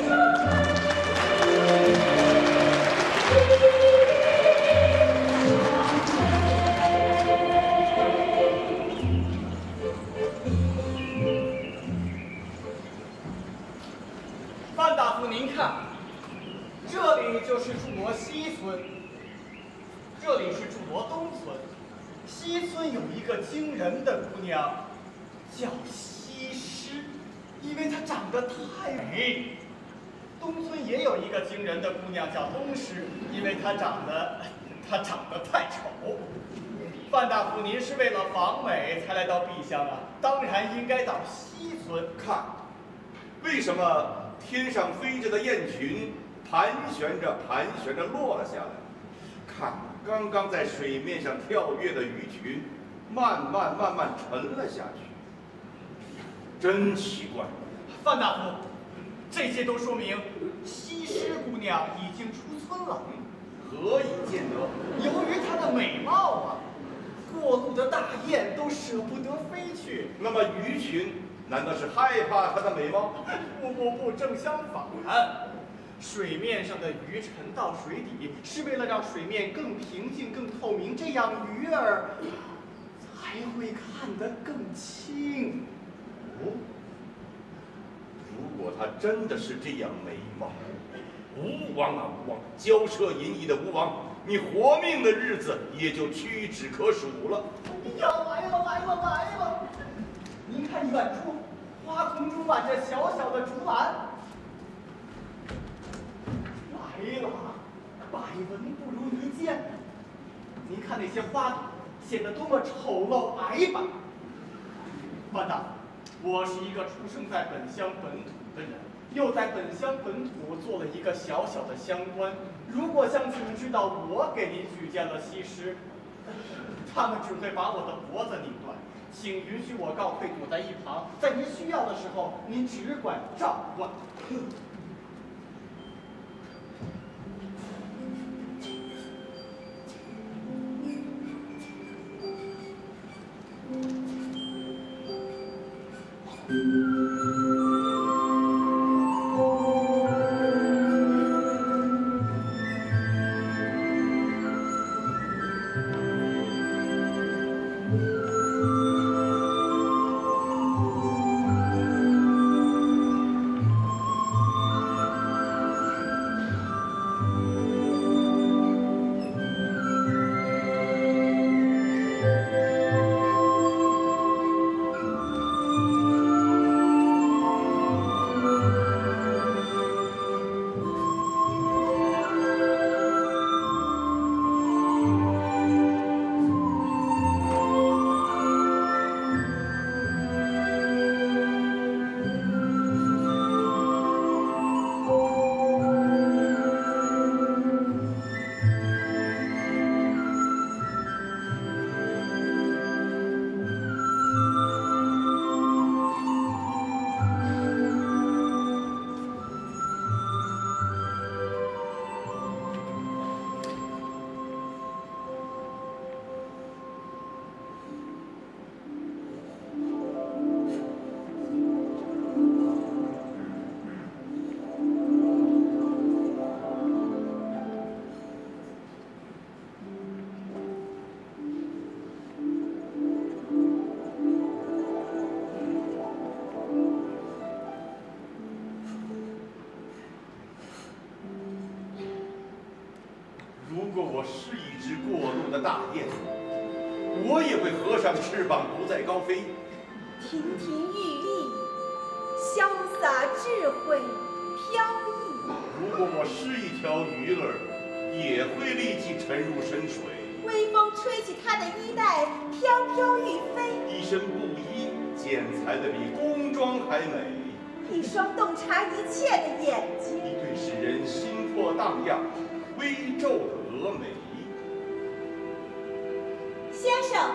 范大夫，您看，这里就是祝罗西村，这里是祝罗东村。西村有一个惊人的姑娘，叫西施，因为她长得太美。东村也有一个惊人的姑娘叫东施，因为她长得她长得太丑。范大夫，您是为了访美才来到碧乡啊，当然应该到西村看，为什么天上飞着的雁群盘旋着盘旋着落了下来？看，刚刚在水面上跳跃的鱼群，慢慢慢慢沉了下去。真奇怪。 范大夫，这些都说明西施姑娘已经出村了。 何以见得？ 由于她的美貌啊，过路的大雁都舍不得飞去。 那么鱼群难道是害怕她的美貌？ 不不不，正相反。水面上的鱼沉到水底，是为了让水面更平静、更透明，这样鱼儿才会看得更清。 哦，如果她真的是这样美貌，吴王啊吴王，骄奢淫逸的吴王，你活命的日子也就屈指可数了。 哎呀，来了来了来了！您看远处，花丛中挽着小小的竹篮。来了，百闻不如一见。您看那些花朵显得多么丑陋矮板。范大夫，我是一个出生在本乡本土的人，又在本乡本土做了一个小小的乡官。如果乡亲们知道我给您举荐了西施，他们只会把我的脖子拧断。请允许我告退，躲在一旁，在您需要的时候，您只管召唤。 如果我是一只过路的大雁，我也会合上翅膀，不再高飞。 亭亭玉立，潇洒智慧，飘逸。 如果我是一条鱼儿，也会立即沉入深水。 微风吹起她的衣带，飘飘欲飞。 一身布衣，剪裁的比宫妆还美。 一双洞察一切的眼睛， 一对使人心魄荡漾、微皱的峨眉。 先生，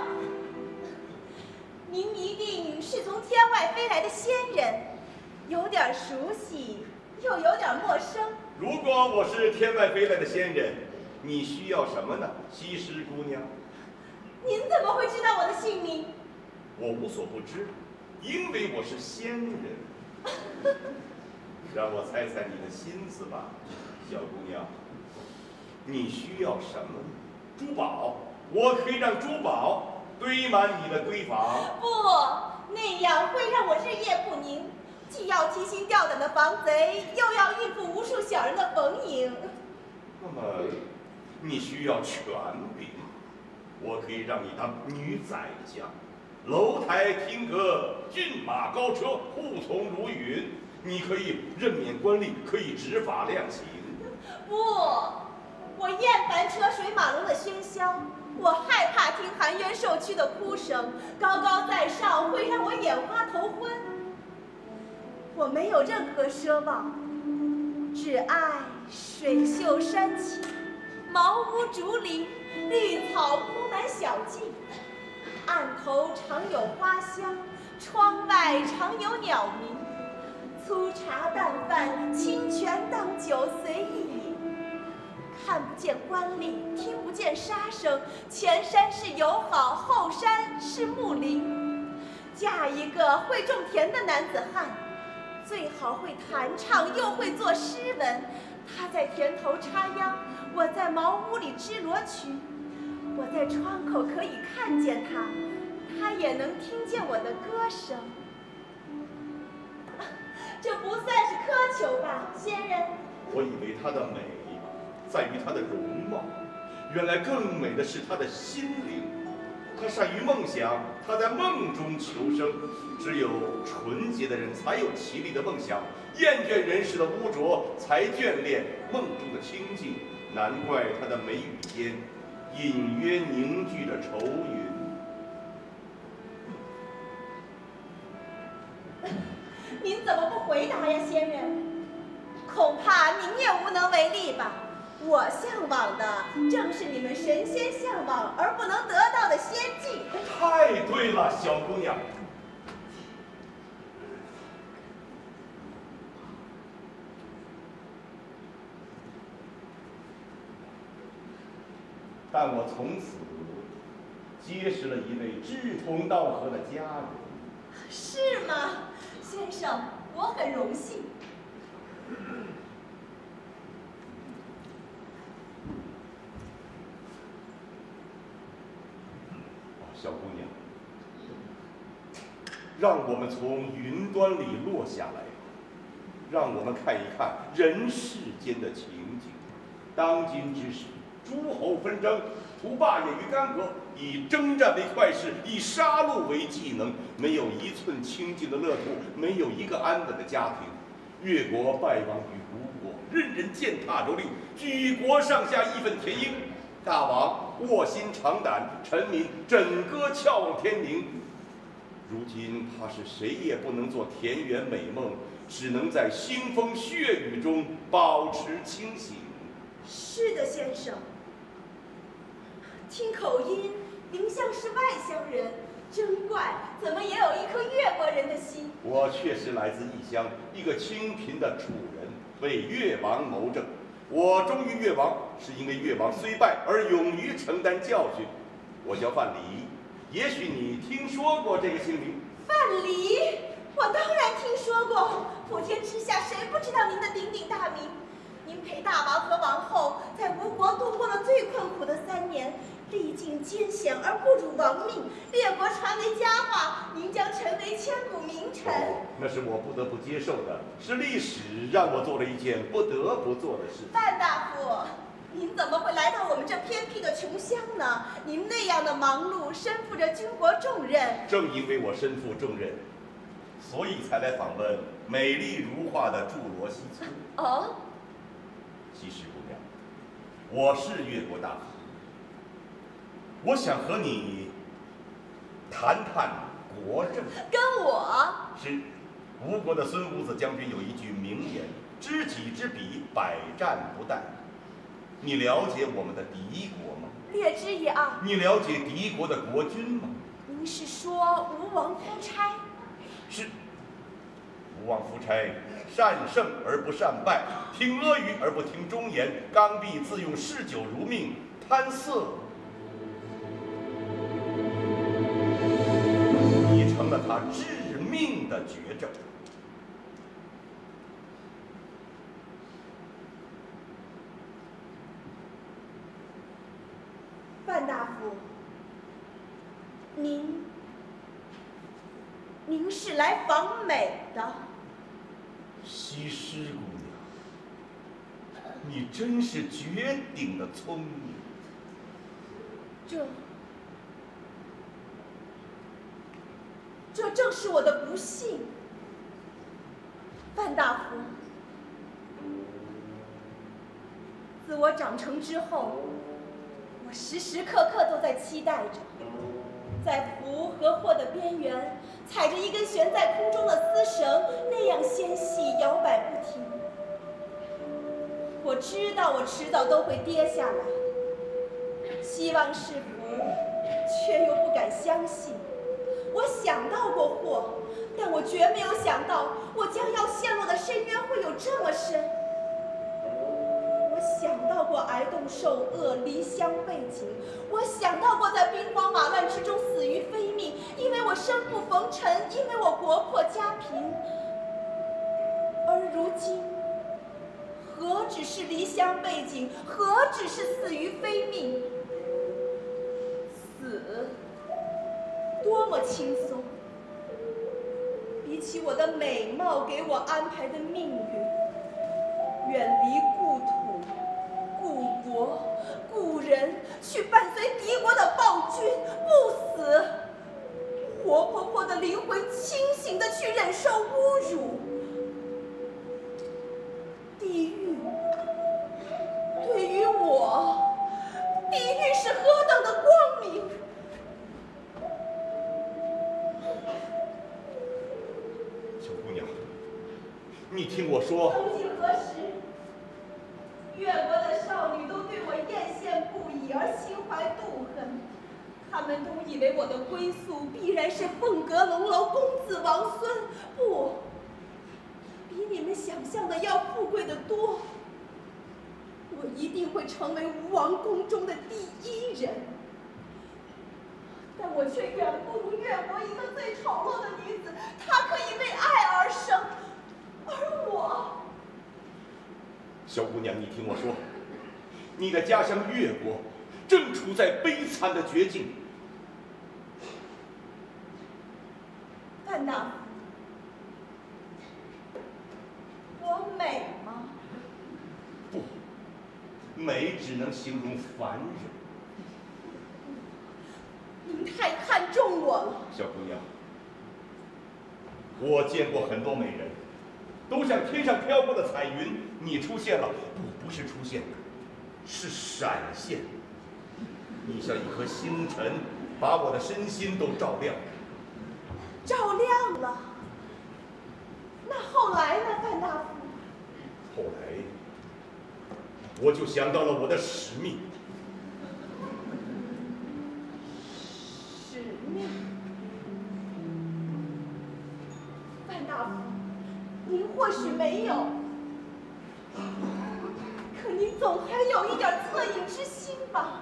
您一定是从天外飞来的仙人，有点熟悉，又有点陌生。 如果我是天外飞来的仙人，你需要什么呢，西施姑娘？ 您怎么会知道我的姓名？ 我无所不知，因为我是仙人。让我猜猜你的心思吧，小姑娘。你需要什么呢？珠宝，我可以让珠宝堆满你的闺房。 不，那样会让我日夜不宁，既要提心吊胆的防贼，又要应付无数小人的逢迎。 那么，你需要权柄，我可以让你当女宰相，楼台听歌，骏马高车，护从如云。你可以任免官吏，可以执法量刑。 不，我厌烦车水马龙的喧嚣，我害怕听含冤受屈的哭声，高高在上会让我眼花头昏。我没有任何奢望，只爱水秀山清，茅屋竹林，绿草铺满小径，案头常有花香，窗外常有鸟鸣。粗茶淡饭，清泉荡酒，随意饮。看不见官吏，听不见杀声，前山是友好，后山是木林。嫁一个会种田的男子汉，最好会弹唱，又会作诗文。他在田头插秧，我在茅屋里织罗裙。我在窗口可以看见他，他也能听见我的歌声。这不算是苛求吧，仙人？ 我以为她的美在于她的容貌，原来更美的是她的心灵。她善于梦想，她在梦中求生。只有纯洁的人才有绮丽的梦想，厌倦人世的污浊，才眷恋梦中的清静。难怪她的眉宇间隐约凝聚着愁云。 您怎么不回答呀，仙人？恐怕您也无能为力吧。我向往的正是你们神仙向往而不能得到的仙境。 太对了，小姑娘。但我从此结识了一位志同道合的佳人。 是吗？先生，我很荣幸。 小姑娘，让我们从云端里落下来，让我们看一看人世间的情景。当今之时，诸侯纷争，图霸业于干戈，以征战为快事，以杀戮为技能，没有一寸清静的乐土，没有一个安稳的家庭。越国败亡于吴国，人人践踏蹂躏，举国上下义愤填膺。大王卧薪尝胆，臣民枕戈翘望天明。如今怕是谁也不能做田园美梦，只能在腥风血雨中保持清醒。 是的，先生。听口音，您像是外乡人，真怪，怎么也有一颗越国人的心？ 我确实来自异乡，一个清贫的楚人，为越王谋政。我忠于越王，是因为越王虽败而勇于承担教训。我叫范蠡，也许你听说过这个姓名。 范蠡，我当然听说过。普天之下，谁不知道您的鼎鼎大名？您陪大王和王后在吴国度过了最困苦的三年，历尽艰险而不辱亡命。列国传为佳话，您将成为千古名臣。 哦，那是我不得不接受的，是历史让我做了一件不得不做的事。 范大夫，您怎么会来到我们这偏僻的穷乡呢？您那样的忙碌，身负着军国重任。 正因为我身负重任，所以才来访问美丽如画的祝罗西村。 哦， 西施姑娘，我是越国大夫，我想和你谈谈国政。 跟我？ 是，吴国的孙武子将军有一句名言：知己知彼，百战不殆。 你了解我们的敌国吗？ 略知一二。 你了解敌国的国君吗？ 您是说吴王夫差？ 是。吴王夫差善胜而不善败，听阿谀而不听忠言，刚愎自用，嗜酒如命，贪色。你成了他致命的绝症。 范大夫，您您是来访美的？ 西施姑娘，你真是绝顶的聪明。 这这正是我的不幸。范大夫，自我长成之后，我时时刻刻都在期待着，在福和祸的边缘，踩着一根悬在空中的丝绳，那样纤细摇摆不停。我知道我迟早都会跌下来，希望是福，却又不敢相信。我想到过祸，但我绝没有想到我将要陷落的深渊会有这么深。我想到过挨冻受饿、离乡背井，我想到过在兵荒马乱之中死于非命，因为我生不逢辰，因为我国破家贫。而如今，何止是离乡背井，何止是死于非命？死，多么轻松！比起我的美貌给我安排的命运，远离故土、故国、故人，去伴随敌国的暴君，不死，活泼泼的灵魂清醒的去忍受侮辱。地狱，对于我，地狱是何等的光明！ 小姑娘，你听我说。 曾几何时，越国的少女都对我艳羡不已，而心怀妒恨。他们都以为我的归宿必然是凤阁龙楼、公子王孙，不，比你们想象的要富贵得多。我一定会成为吴王宫中的第一人，但我却远不如越国一个最丑陋的女子，她可以为爱而生，而我…… 小姑娘，你听我说，你的家乡越国正处在悲惨的绝境。 范大夫，我美吗？ 不，美只能形容凡人。 您太看重我了。 小姑娘，我见过很多美人，都像天上飘过的彩云。你出现了，不，不是出现，是闪现。你像一颗星辰，把我的身心都照亮。 照亮了。那后来呢，范大夫？ 后来，我就想到了我的使命。 使命？范大夫，您或许没有，可您总还有一点恻隐之心吧？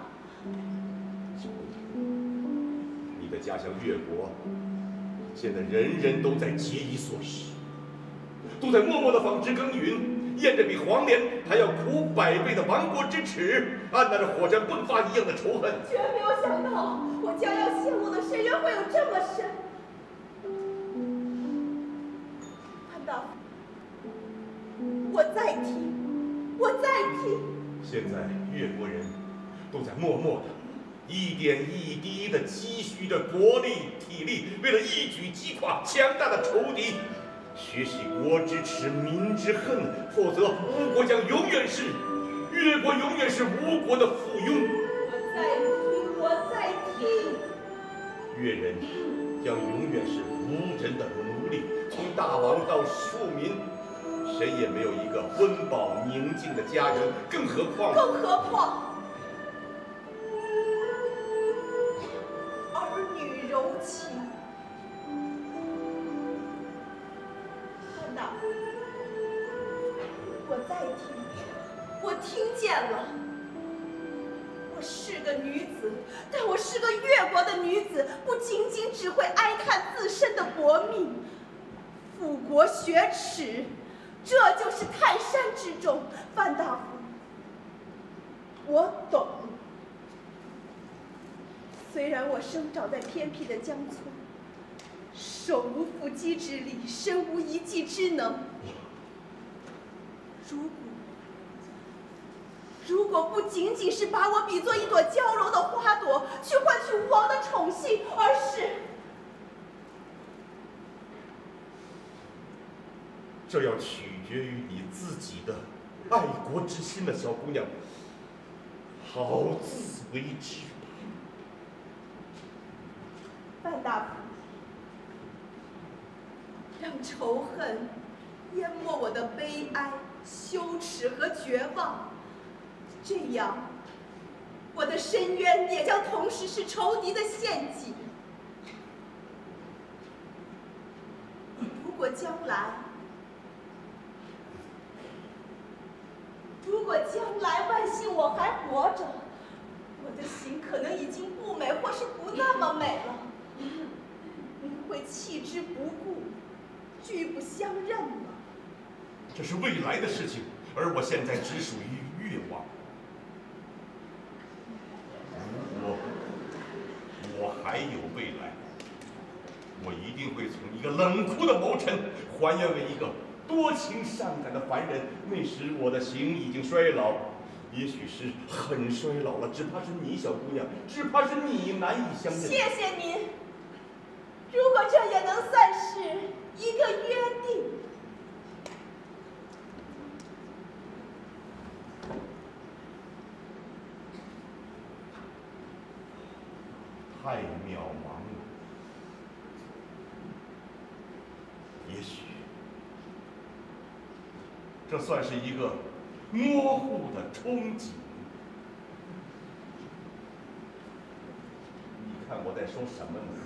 你的家乡越国，现在人人都在节衣缩食，都在默默地纺织耕耘，咽着比黄连还要苦百倍的亡国之耻，按捺着火山迸发一样的仇恨。 绝没有想到，我将要陷入的深渊会有这么深。范大夫，我在听，我在听。 现在越国人都在默默的、一点一滴的积蓄着国力、体力，为了一举击垮强大的仇敌。学习国之耻，民之恨，否则吴国将永远是越国，永远是吴国的附庸。 我在听，我在听。 越人将永远是吴人的奴隶，从大王到庶民， 谁也没有一个温饱宁静的家园，更何况更何况儿女柔情。安娜，我在听，我听见了。我是个女子，但我是个越国的女子，不仅仅只会哀叹自身的薄命，富国雪耻，这就是泰山之重。范大夫，我懂。虽然我生长在偏僻的江村，手无缚鸡之力，身无一技之能，如果如果不仅仅是把我比作一朵娇柔的花朵，去换取吴王的宠幸，而是…… 这要取决于你自己的爱国之心的小姑娘，好自为之吧。 范大夫，让仇恨淹没我的悲哀、羞耻和绝望，这样，我的深渊也将同时是仇敌的陷阱。如果将来，如果将来万幸我还活着，我的心可能已经不美，或是不那么美了。您会弃之不顾，拒不相认吗？ 这是未来的事情，而我现在只属于越王。如果我还有未来，我一定会从一个冷酷的谋臣还原为一个多情善感的凡人。那时我的形已经衰老，也许是很衰老了，只怕是你小姑娘，只怕是你难以相认。 谢谢您。如果这也能算是一个约定。 太渺茫了，也许这算是一个模糊的憧憬。你看我在说什么呢？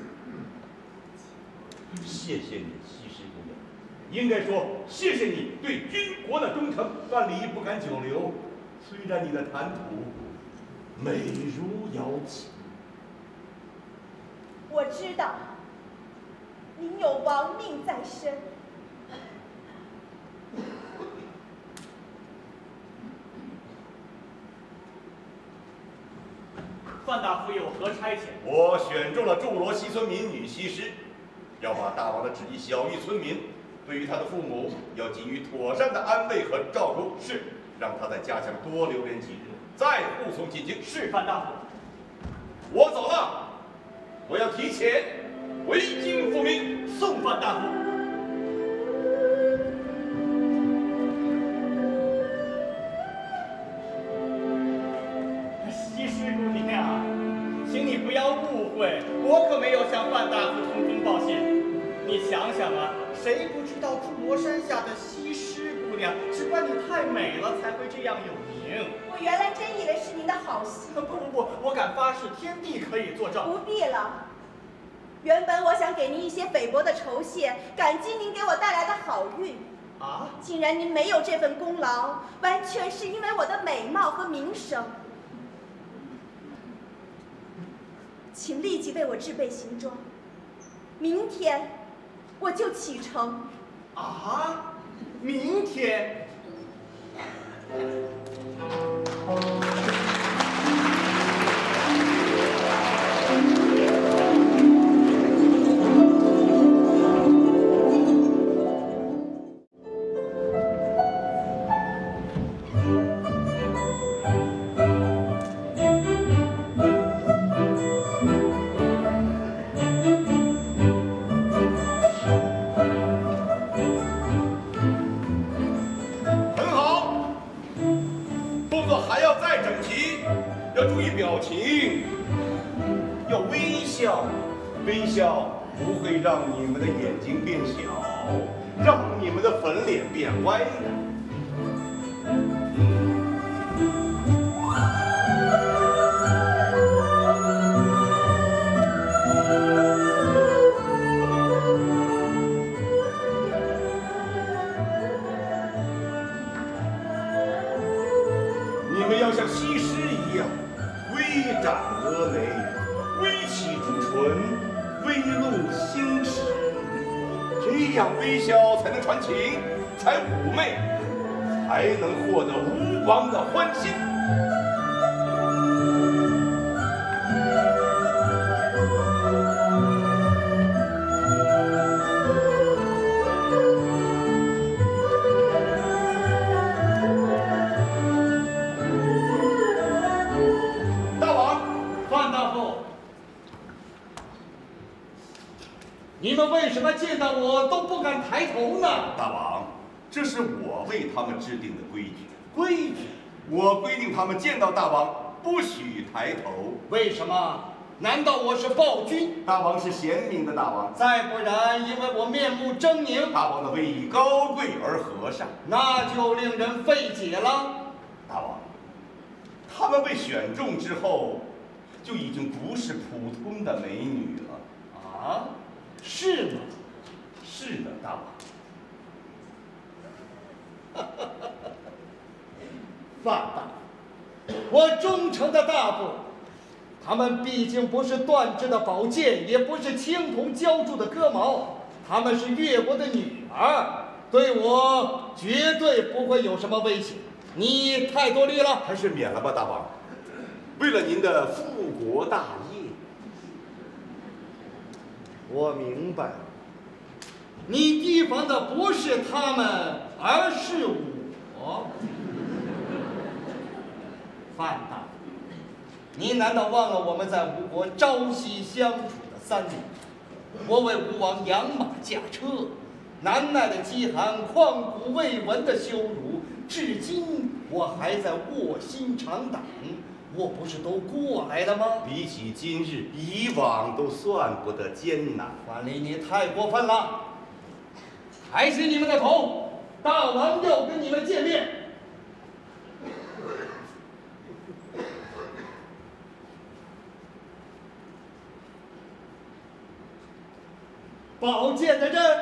谢谢你，西施姑娘，应该说谢谢你对军国的忠诚。范蠡不敢久留，虽然你的谈吐美如瑶琴。 我知道，您有亡命在身。 范大夫有何差遣？ 我选中了柱罗西村民女西施，要把大王的旨意晓谕村民。对于他的父母，要给予妥善的安慰和照顾。是，让他在家乡多留连几日，再护送进京。 是，范大夫。 我走了，我要提前回京复命。 送范大夫。西施姑娘，请你不要误会，我可没有向范大夫通风报信。你想想啊，谁不知道柱罗山下的西施姑娘，只怪你太美了才会这样有名。 我原来真以为是您的好心。 不不不，我敢发誓，天地可以作证。 不必了。原本我想给您一些菲薄的酬谢，感激您给我带来的好运。 啊！ 既然您没有这份功劳，完全是因为我的美貌和名声。请立即为我制备行装，明天我就启程。 啊！明天？ 微笑不会让你们的眼睛变小， 让你们的粉脸变歪的。你们要像西施一样，微展蛾眉，微起朱唇，微露星矢。这样微笑才能传情，才妩媚，才能获得吴王的欢心。大王， 范大夫，你们为什么见到我都不敢抬头呢？ 大王，这是我为他们制定的规矩。 规矩？ 我规定他们见到大王不许抬头。 为什么？难道我是暴君？ 大王是贤明的大王， 再不然，因为我面目狰狞， 大王的威仪高贵而和善， 那就令人费解了。 大王，他们被选中之后，就已经不是普通的美女了。 啊？是吗？ 是的，大王。 范大，我忠诚的大夫，他们毕竟不是断肢的宝剑，也不是青铜浇铸的戈矛，他们是越国的女儿，对我绝对不会有什么威胁。你太多虑了， 还是免了吧，大王。为了您的复国大业。 我明白了，你提防的不是他们，而是我。范大，你难道忘了我们在吴国朝夕相处的三年？我为吴王养马驾车，难耐的饥寒，旷古未闻的羞辱，至今我还在卧薪尝胆。我不是都过来了吗？ 比起今日，以往都算不得艰难。 范蠡，你太过分了！抬起你们的头，大王要跟你们见面。宝剑的刃，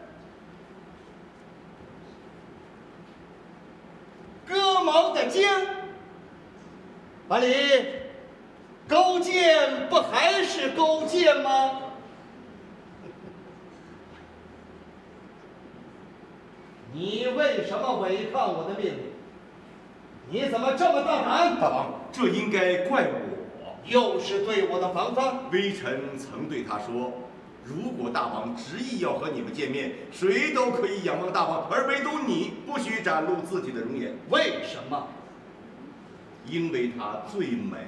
戈矛的尖。范蠡，勾践不还是勾践吗？你为什么违抗我的命令？你怎么这么大胆？ 大王，这应该怪我， 又是对我的防范。 微臣曾对他说，如果大王执意要和你们见面，谁都可以仰望大王，而唯独你不许展露自己的容颜。 为什么？ 因为她最美。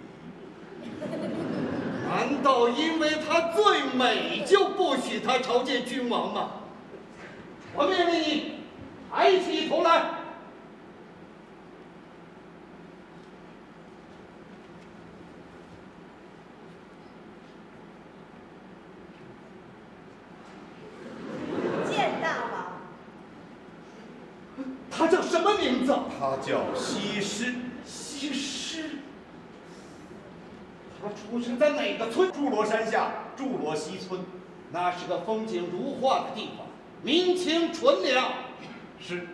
难道因为她最美就不许她朝见君王吗？我命令你抬起头来。 见大王。 她叫什么名字？ 她叫西施。 西施。她出生在哪个村？ 祝罗山下祝罗西村。 那是个风景如画的地方，民情纯良。 是。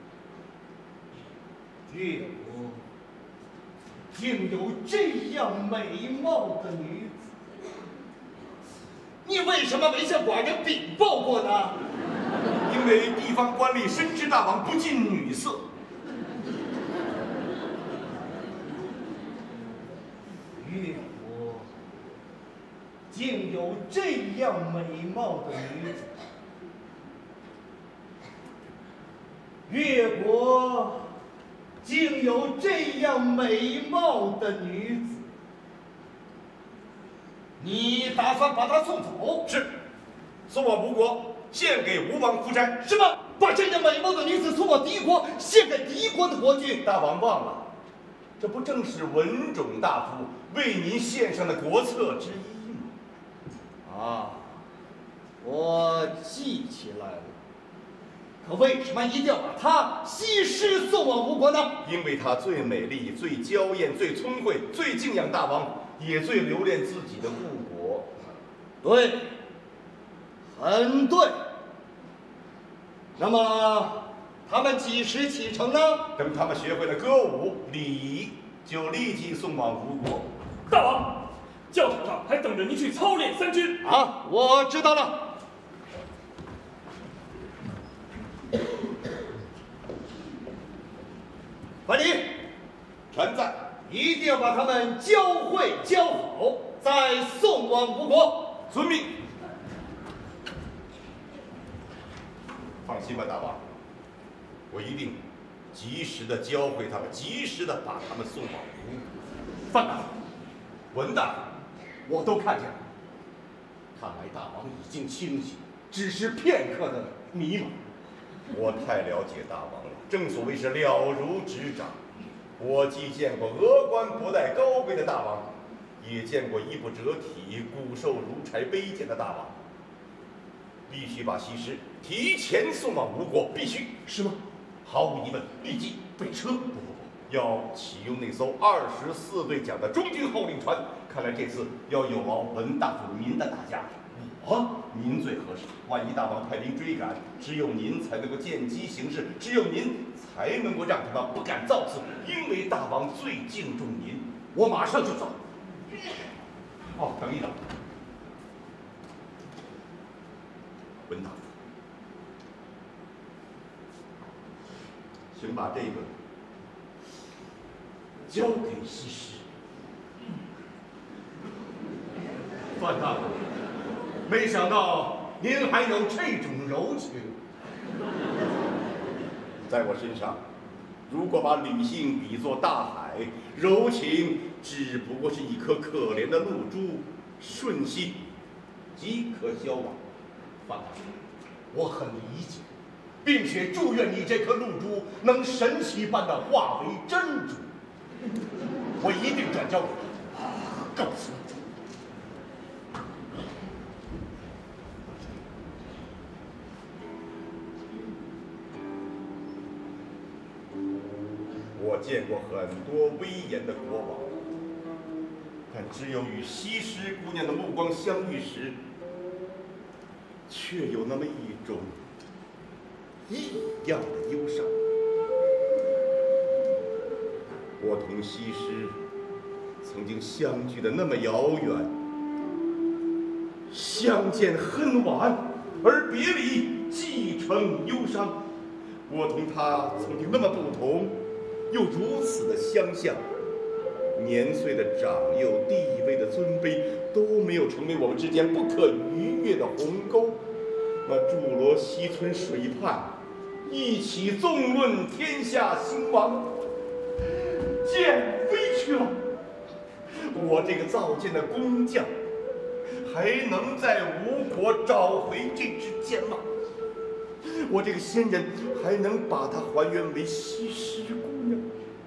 越国竟有这样美貌的女子，你为什么没向寡人禀报过呢？ 因为地方官吏深知大王不近女色。 越国竟有这样美貌的女子，越国竟有这样美貌的女子，你打算把她送走？ 是，送往吴国，献给吴王夫差。 什么？把这样美貌的女子送往敌国，献给敌国的国君？ 大王忘了，这不正是文种大夫为您献上的国策之一吗？ 啊，我记起来了。 可为什么一定要把她西施送往吴国呢？ 因为她最美丽、最娇艳、最聪慧、最敬仰大王，也最留恋自己的故国。 对，很对。那么他们几时启程呢？ 等他们学会了歌舞礼仪，就立即送往吴国。 大王，教场上还等着您去操练三军。 啊，我知道了。范蠡， 臣在。 一定要把他们教会教好，再送往吴国。 遵命。放心吧，大王，我一定及时的教会他们，及时的把他们送往吴国。 范大， 文大， 我都看见了。看来大王已经清醒，只是片刻的迷茫。 我太了解大王了，正所谓是了如指掌。我既见过峨冠博带高贵的大王，也见过衣不遮体、骨瘦如柴、卑贱的大王。必须把西施提前送往吴国，必须是吗？ 毫无疑问，立即备车。不不不，要启用那艘二十四对桨的中军号令船。看来这次要有劳文大夫您的大驾。我，您最合适。万一大王派兵追赶，只有您才能够见机行事，只有您才能够让他们不敢造次，因为大王最敬重您。 我马上就走。 哦，等一等。文大夫，请把这个交给西施。 范大夫，没想到您还有这种柔情。 在我身上，如果把理性比作大海，柔情只不过是一颗可怜的露珠，瞬息即可消亡。 范大夫，我很理解，并且祝愿你这颗露珠能神奇般的化为珍珠。我一定转交给他。告辞。 我见过很多威严的国王，但只有与西施姑娘的目光相遇时，却有那么一种异样的忧伤。我同西施曾经相聚的那么遥远，相见恨晚，而别离既成忧伤。我同她曾经那么不同，又如此的相像。年岁的长幼、地位的尊卑，都没有成为我们之间不可逾越的鸿沟。那祝罗西村水畔，一起纵论天下兴亡，剑飞去了。我这个造剑的工匠，还能在吴国找回这支剑吗？我这个仙人还能把它还原为西施姑娘？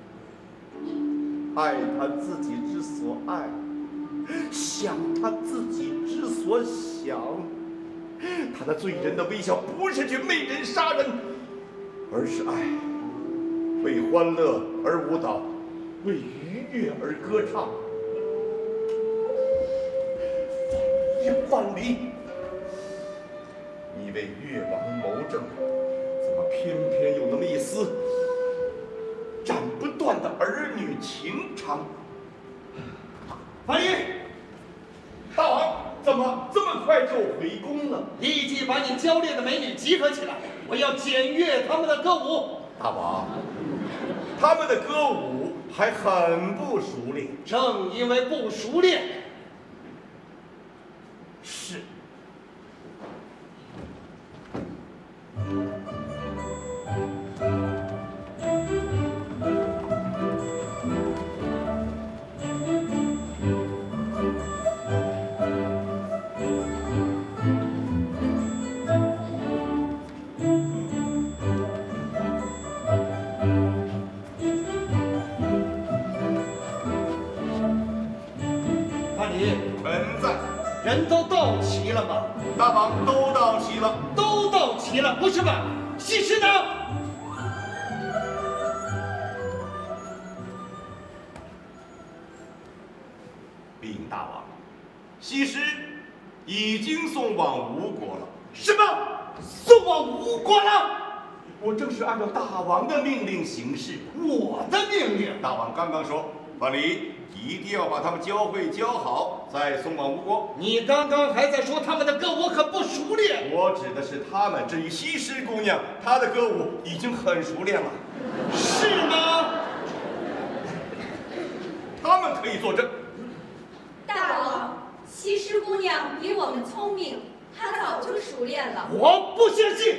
爱他自己之所爱，想他自己之所想。他那醉人的微笑，不是去媚人杀人，而是爱，为欢乐而舞蹈，为愉悦而歌唱。范蠡，你为越王谋政，怎么偏偏有那么一丝斩不断的儿女情长？ 范蠡， 大王怎么这么快就回宫了？ 立即把你教练的美女集合起来，我要检阅他们的歌舞。 大王，他们的歌舞还很不熟练。 正因为不熟练， 是。 人都到齐了吗？ 大王，都到齐了， 都到齐了，不是吧？ 西施呢？ 禀大王，西施已经送往吴国了。 什么？送往吴国了？ 我正是按照大王的命令行事。 我的命令？ 大王刚刚说，范蠡一定要把他们教会教好，再送往吴国。 你刚刚还在说他们的歌我很不熟练。 我指的是他们。至于西施姑娘，她的歌舞已经很熟练了。 是吗？ 他们可以作证。 大王，西施姑娘比我们聪明，她早就熟练了。 我不相信。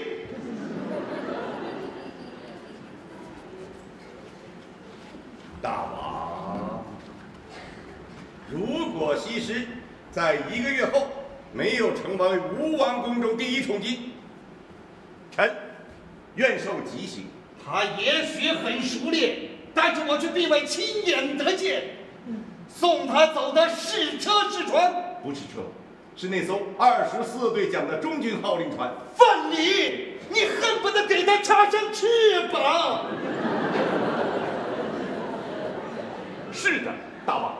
大王，如果西施在一个月后没有成为吴王宫中第一宠姬，臣愿受极刑。 他也许很熟练，但是我却并未亲眼得见。送他走的是车是船？ 不是车，是那艘二十四对桨的中军号令船。 范蠡，你恨不得给他插上翅膀。 是的，大王。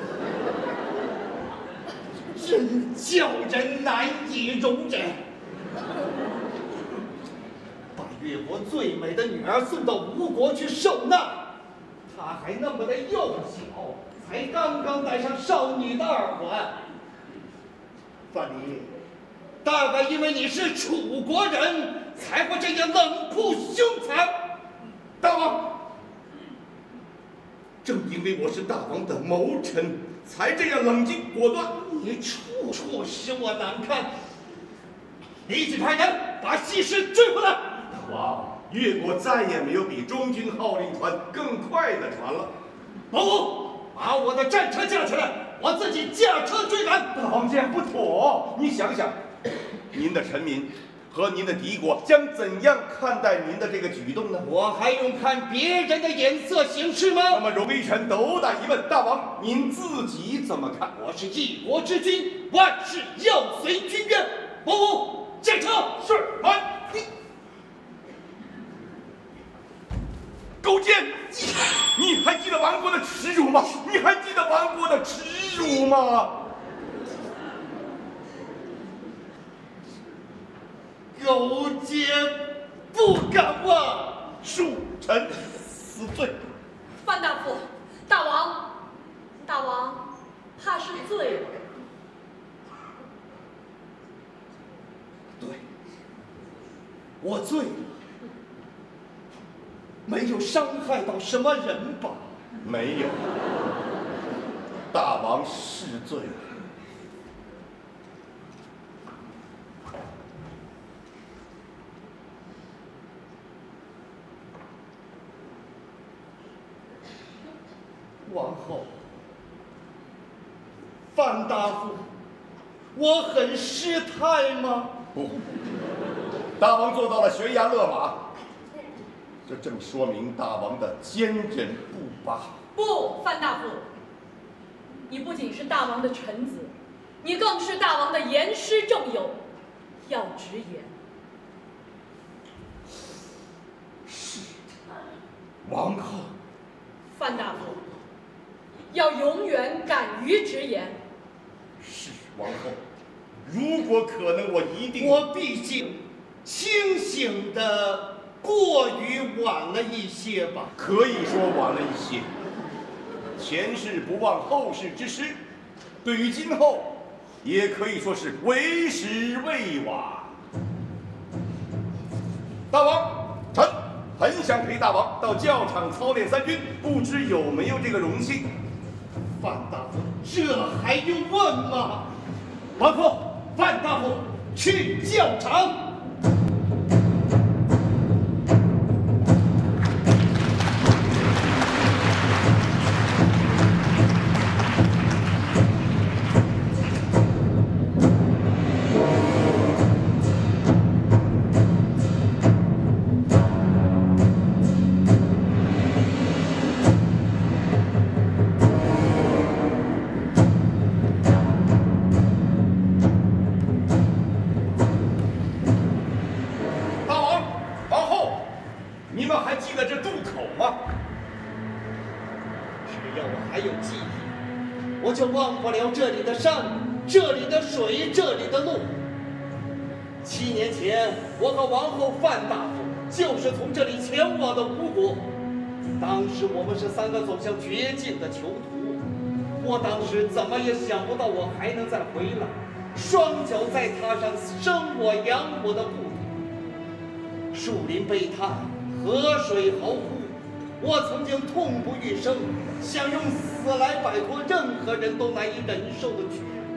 真叫人难以容忍。把越国最美的女儿送到吴国去受难，她还那么的幼小，才刚刚戴上少女的耳环。范蠡，大概因为你是楚国人，才会这样冷酷凶残。 大王。正因为我是大王的谋臣，才这样冷静果断。 你处处使我难堪，立即派人把西施追回来。 大王，越国再也没有比中军号令船更快的船了。 不，把我的战车架起来，我自己驾车追赶。 大王这样不妥，你想想，您的臣民和您的敌国将怎样看待您的这个举动呢？ 我还用看别人的眼色行事吗？ 那么微臣斗胆一问，大王您自己怎么看？ 我是一国之君，万事要随君愿。伯武，驾车。 是。来，你勾践，你还记得亡国的耻辱吗？你还记得亡国的耻辱吗？ 勾践不敢忘， 恕臣死罪。 范大夫，大王，大王，怕是醉了。 对，我醉了，没有伤害到什么人吧？ 没有，大王是醉了。 王后，范大夫，我很失态吗？ 不，大王做到了悬崖勒马，这正说明大王的坚韧不拔。 不，范大夫，你不仅是大王的臣子，你更是大王的言师正友，要直言。 是，王后。 范大夫，要永远敢于直言。 是，王后。如果可能，我一定。 我毕竟清醒的过于晚了一些吧。 可以说晚了一些。前事不忘后事之师，对于今后，也可以说是为时未晚。大王，臣很想陪大王到教场操练三军，不知有没有这个荣幸？ 范大夫，这还用问吗？王后，范大夫去教场。 还有记忆，我就忘不了这里的山，这里的水，这里的路。七年前，我和王后范大夫就是从这里前往的吴国。当时我们是三个走向绝境的囚徒，我当时怎么也想不到我还能再回来，双脚再踏上生我养我的故地。树林悲叹，河水嚎呼，我曾经痛不欲生，想用死来摆脱任何人都难以忍受的屈辱。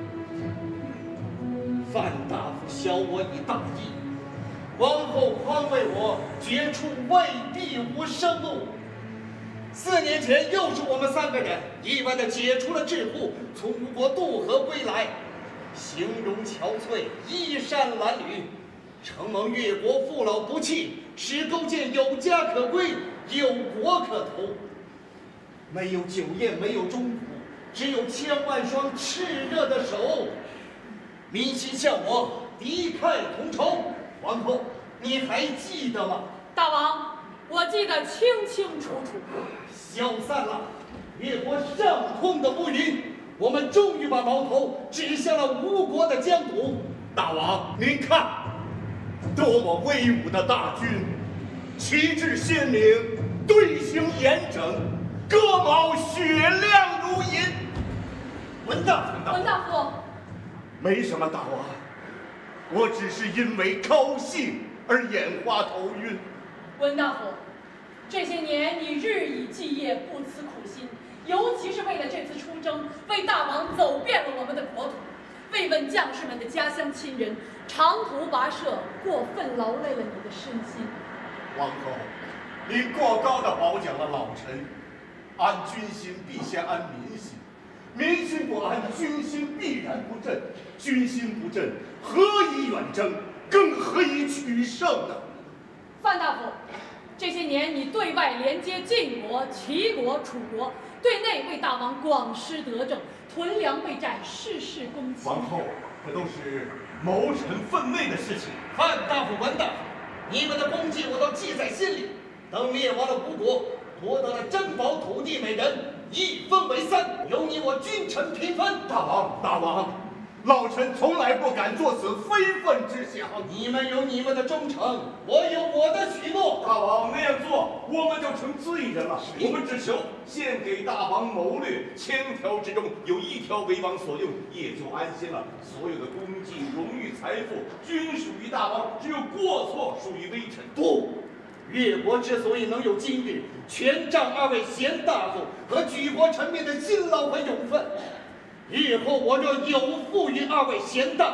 范大夫晓我以大义，王后宽慰我绝处未必无生路。四年前，又是我们三个人意外地解除了桎梏，从吴国渡河归来，形容憔悴，衣衫褴褛，承蒙越国父老不弃，使勾践有家可归，有国可投。没有酒宴，没有钟鼓，只有千万双炽热的手。民心向我，敌忾同仇。王后，你还记得吗？ 大王，我记得清清楚楚。 消散了，越国上空的乌云，我们终于把矛头指向了吴国的疆土。 大王，您看，多么威武的大军，旗帜鲜明，队形严整，戈矛雪亮如银。 文大夫， 文大夫， 没什么，大王，我只是因为高兴而眼花头晕。 文大夫，这些年你日以继夜，不辞苦心，尤其是为了这次出征，为大王走遍了我们的国土，慰问将士们的家乡亲人，长途跋涉，过分劳累了你的身心。 王后，您过高地褒奖了老臣，安军心必先安民心，民心不安，军心必然不振，军心不振，何以远征，更何以取胜呢？ 范大夫，这些年你对外连接晋国、齐国、楚国，对内为大王广施德政，屯粮备战，事事攻击。 王后，这都是谋臣分内的事情。 范大夫、文大夫，你们的功绩我都记在心里。等灭亡了吴国，夺得了珍宝土地美人，一分为三，由你我君臣平分。 大王，大王，老臣从来不敢做此非分之想。 你们有你们的忠诚，我有我的许诺。 大王那样做，我们就成罪人了。我们只求献给大王谋略，千条之中有一条为王所用，也就安心了。所有的功绩、荣誉、财富，均属于大王，只有过错属于微臣。 不，越国之所以能有今日，全仗二位贤大夫和举国臣民的辛劳和勇奋。日后我若有负于二位贤大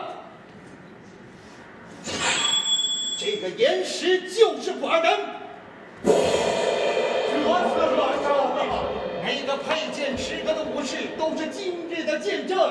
夫，这个岩石就是寡人。 这次乱招了， 每个佩剑持戈的武士都是今日的见证。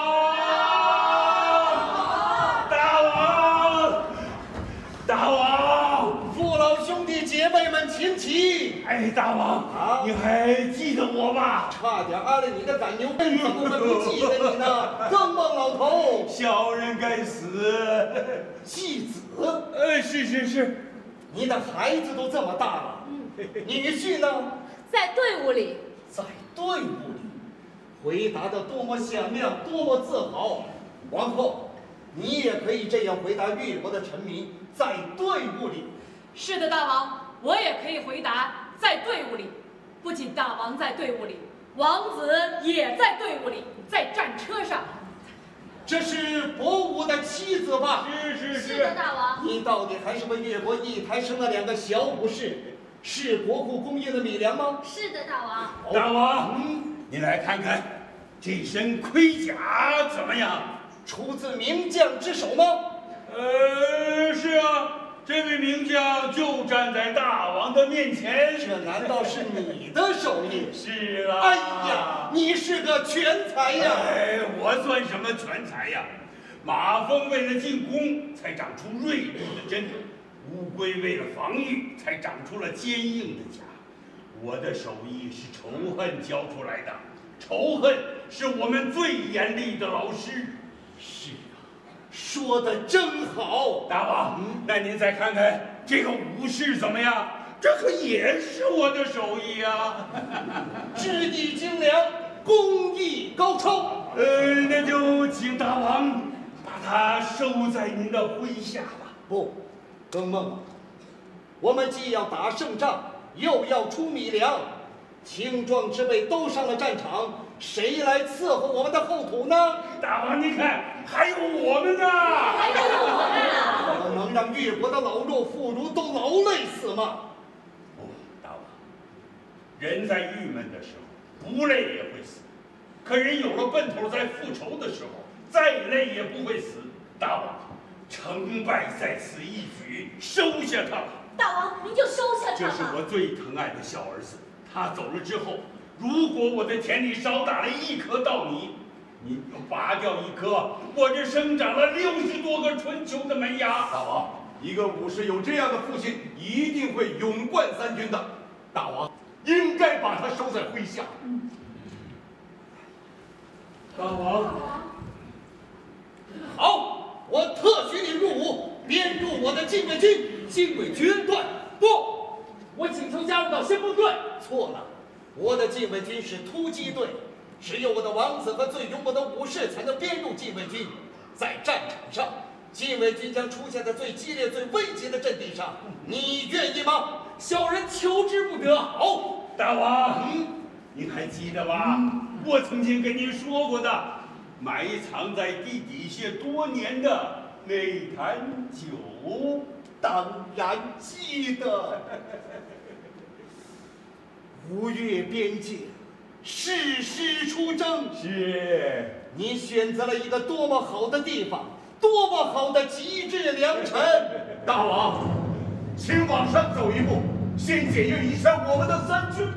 大王，大王， 父老兄弟姐妹们，请起！ 哎，大王啊，你还记得我吗？ 差点挨了你的赶牛，怎么会不记得你呢？曾孟老头， 小人该死。 继子， 呃，是是是。 你的孩子都这么大了，女婿呢？ 在队伍里。 在队伍里，回答的多么响亮，多么自豪。王后，你也可以这样回答越国的臣民，在队伍里。 是的，大王，我也可以回答，在队伍里。不仅大王在队伍里，王子也在队伍里，在战车上。 这是伯武的妻子吧？ 是是是。 是的，大王。 你到底还是为越国一胎生了两个小武士，是国库供应的米粮吗？ 是的，大王。 大王，嗯，你来看看，这身盔甲怎么样？ 出自名将之手吗？ 呃，是啊。这位名将就站在大王的面前， 这难道是你的手艺？ 是啊。 哎呀，你是个全才呀！ 哎，我算什么全才呀？马蜂为了进攻才长出锐利的针，乌龟为了防御才长出了坚硬的甲。我的手艺是仇恨教出来的，仇恨是我们最严厉的老师。 是。说的真好， 大王，嗯，那您再看看这个武士怎么样？ 这可也是我的手艺啊！ 质地精良，工艺高超。 呃，那就请大王把它收在您的麾下吧。 不，更梦王，我们既要打胜仗，又要出米粮，青壮之辈都上了战场，谁来伺候我们的后土呢？ 大王，你看，还有我们呢！ 还有我们呢！ 我能让越国的老弱妇孺都劳累死吗？ 不，大王，人在郁闷的时候不累也会死，可人有了奔头，在复仇的时候再累也不会死。大王，成败在此一举，收下他吧。 大王，您就收下他这是吧。 我最疼爱的小儿子，他走了之后，如果我的田里少打了一棵稻米，您就拔掉一棵，我这生长了六十多个春秋的门牙。 大王，一个武士有这样的父亲，一定会勇冠三军的。大王应该把他收在麾下。 大王， 好，我特许你入伍，编入我的禁卫军。 禁卫军对，不， 我请求加入到先锋队。 错了，我的禁卫军是突击队，只有我的王子和最勇猛的武士才能编入禁卫军。在战场上，禁卫军将出现在最激烈、最危急的阵地上，你愿意吗？ 小人求之不得。 好， 大王， 嗯， 您还记得吧？我曾经跟您说过的，埋藏在地底下多年的那坛酒。 当然记得。吴越边界，誓师出征。 是， 你选择了一个多么好的地方，多么好的极致良辰。 大王，请往上走一步，先检阅一下我们的三军。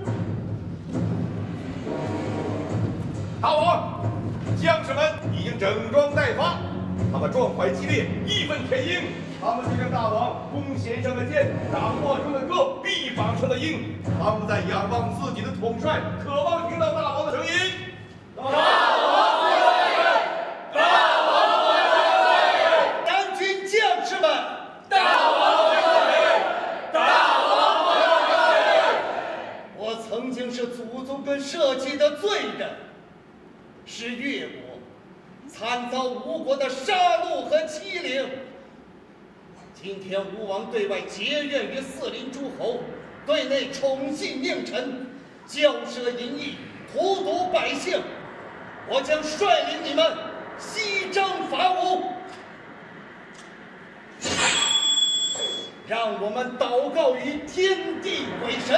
大王，将士们已经整装待发，他们壮怀激烈，义愤填膺。他们对着大王弓弦上的箭，掌握中的戈，臂膀上的鹰。他们在仰望自己的统帅，渴望听到大王的声音。大王万岁！大王万岁！ 南军将士们， 大王万岁！大王万岁！ 我曾经是祖宗跟社稷的罪人，是越国惨遭吴国的杀戮和欺凌。今天吴王对外结怨于四邻诸侯，对内宠信佞臣，骄奢淫逸，荼毒百姓。我将率领你们西征伐吴，让我们祷告于天地鬼神。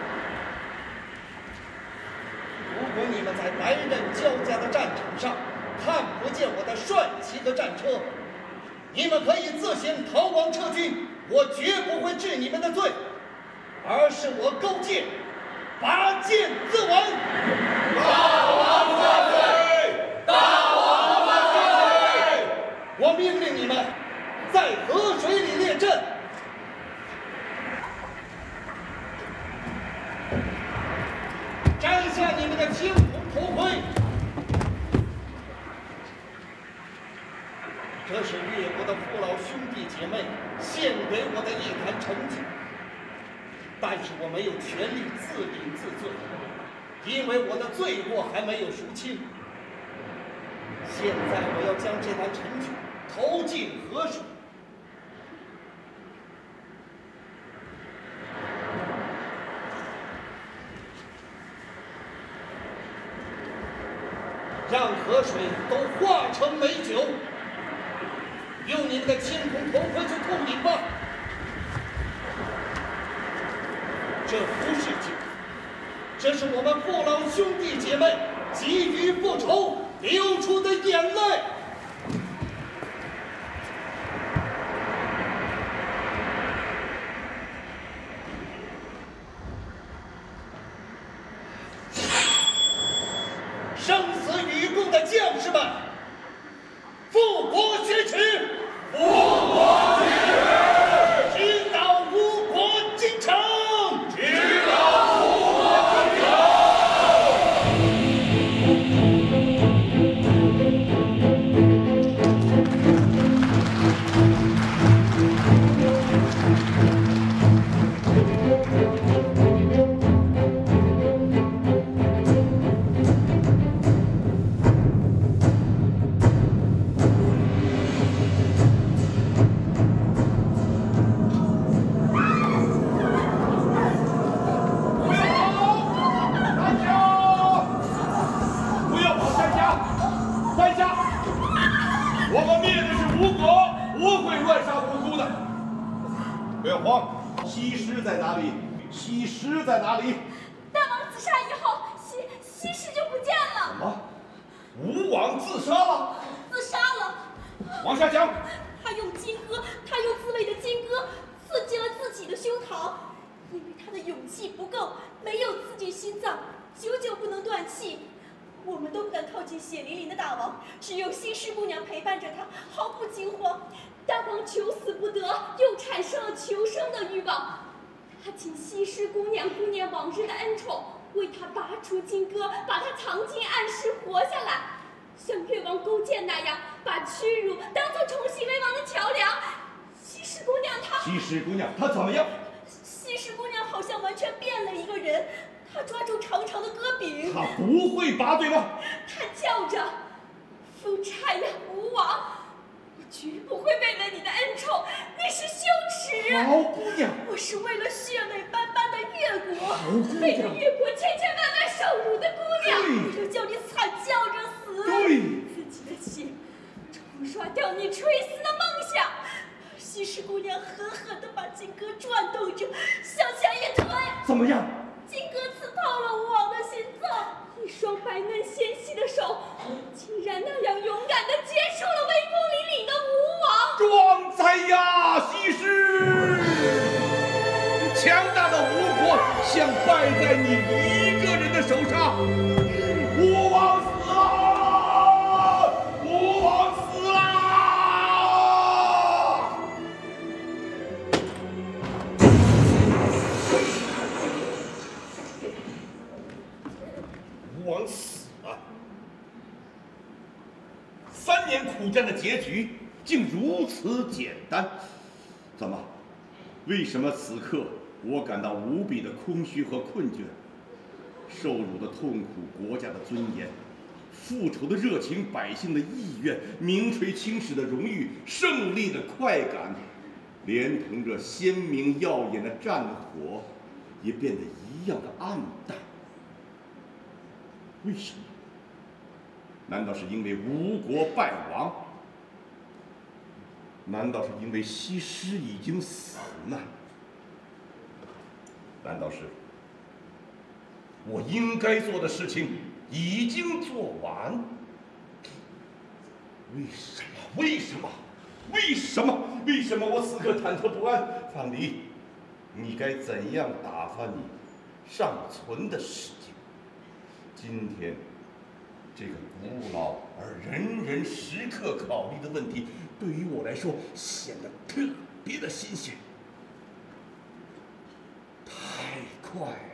如果你们在白刃交加的战场上看不见我的帅旗和战车，你们可以自行逃亡撤军，我绝不会治你们的罪，而是我勾践拔剑自刎。 大王万岁！大王万岁！ 我命令你们在河水里列阵，摘下你们的青红头盔。这是越国的父老兄弟姐妹献给我的一坛陈酒，但是我没有权利自饮自醉，因为我的罪过还没有赎清。现在我要将这坛陈酒投进河水，让河水都化成美酒。用你们的青红头盔去痛饮吧。这不是酒，这是我们父老兄弟姐妹急于复仇流出的眼泪。生死与共的将士们，复国雪耻！复国雪耻！直捣吴国京城！直捣吴国京城！ 小黄，西施在哪里？西施在哪里？ 大王自杀以后，西西施就不见了。 什么？吴王自杀了？ 自杀了。 往下讲。 他用金戈，他用自卫的金戈刺进了自己的胸膛，因为他的勇气不够，没有自己心脏，久久不能断气。我们都不敢靠近血淋淋的大王，只有西施姑娘陪伴着他，毫不惊慌。大王求死不得，又产生了求生的欲望。他请西施姑娘顾念往日的恩宠，为他拔出金戈，把他藏进暗室活下来，像越王勾践那样，把屈辱当作重新为王的桥梁。西施姑娘她…… 西施姑娘她怎么样？ 西施姑娘好像完全变了一个人。她抓住长长的戈柄， 她不会拔对吗？ 她叫着：“夫差呀，吴王，我绝不会为了你的恩宠，那是羞耻。 好姑娘， 我是为了血泪斑斑的越国，为了越国千千万万受辱的姑娘，为了叫你惨叫着死， 对， 自己的血冲刷掉你垂死的梦想。”西施姑娘狠狠地把金戈转动着，向前一推， 怎么样？ 金戈刺透了吴王的心脏，一双白嫩纤细的手，竟然那样勇敢地接受了威风凛凛的吴壮王。 哉呀，西施！强大的吴国像败在你一个人的手上。吴王死了！吴王死了！吴王死了，三年苦战的结局竟如此简单。怎么？为什么此刻我感到无比的空虚和困倦？受辱的痛苦，国家的尊严，复仇的热情，百姓的意愿，名垂青史的荣誉，胜利的快感，连同着鲜明耀眼的战火，也变得一样的暗淡。为什么？难道是因为吴国败亡？难道是因为西施已经死呢？难道是我应该做的事情已经做完？为什么？为什么？为什么？为什么我此刻忐忑不安？范蠡，你该怎样打发你尚存的时间？今天这个古老而人人时刻考虑的问题，对于我来说显得特别的新鲜。太快了！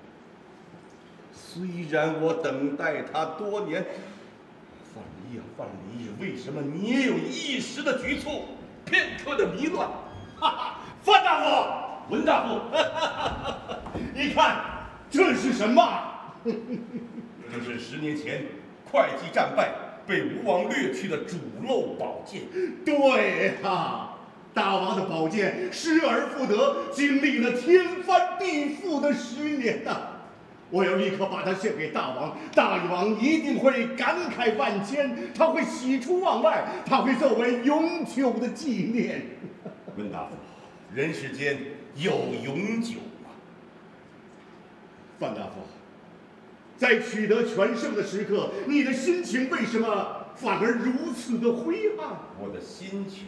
虽然我等待他多年，范蠡呀，范蠡，为什么你也有一时的局促，片刻的迷乱？哈哈，范大夫，文大夫，哈哈，你看这是什么？这是十年前会稽战败被吴王掠去的主漏宝剑。 对啊，大王的宝剑失而复得，经历了天翻地覆的十年呐、啊！我要立刻把它献给大王，大王一定会感慨万千，他会喜出望外，他会作为永久的纪念。 温大夫，人世间有永久吗？ 范大夫，在取得全胜的时刻，你的心情为什么反而如此的灰暗？ 我的心情，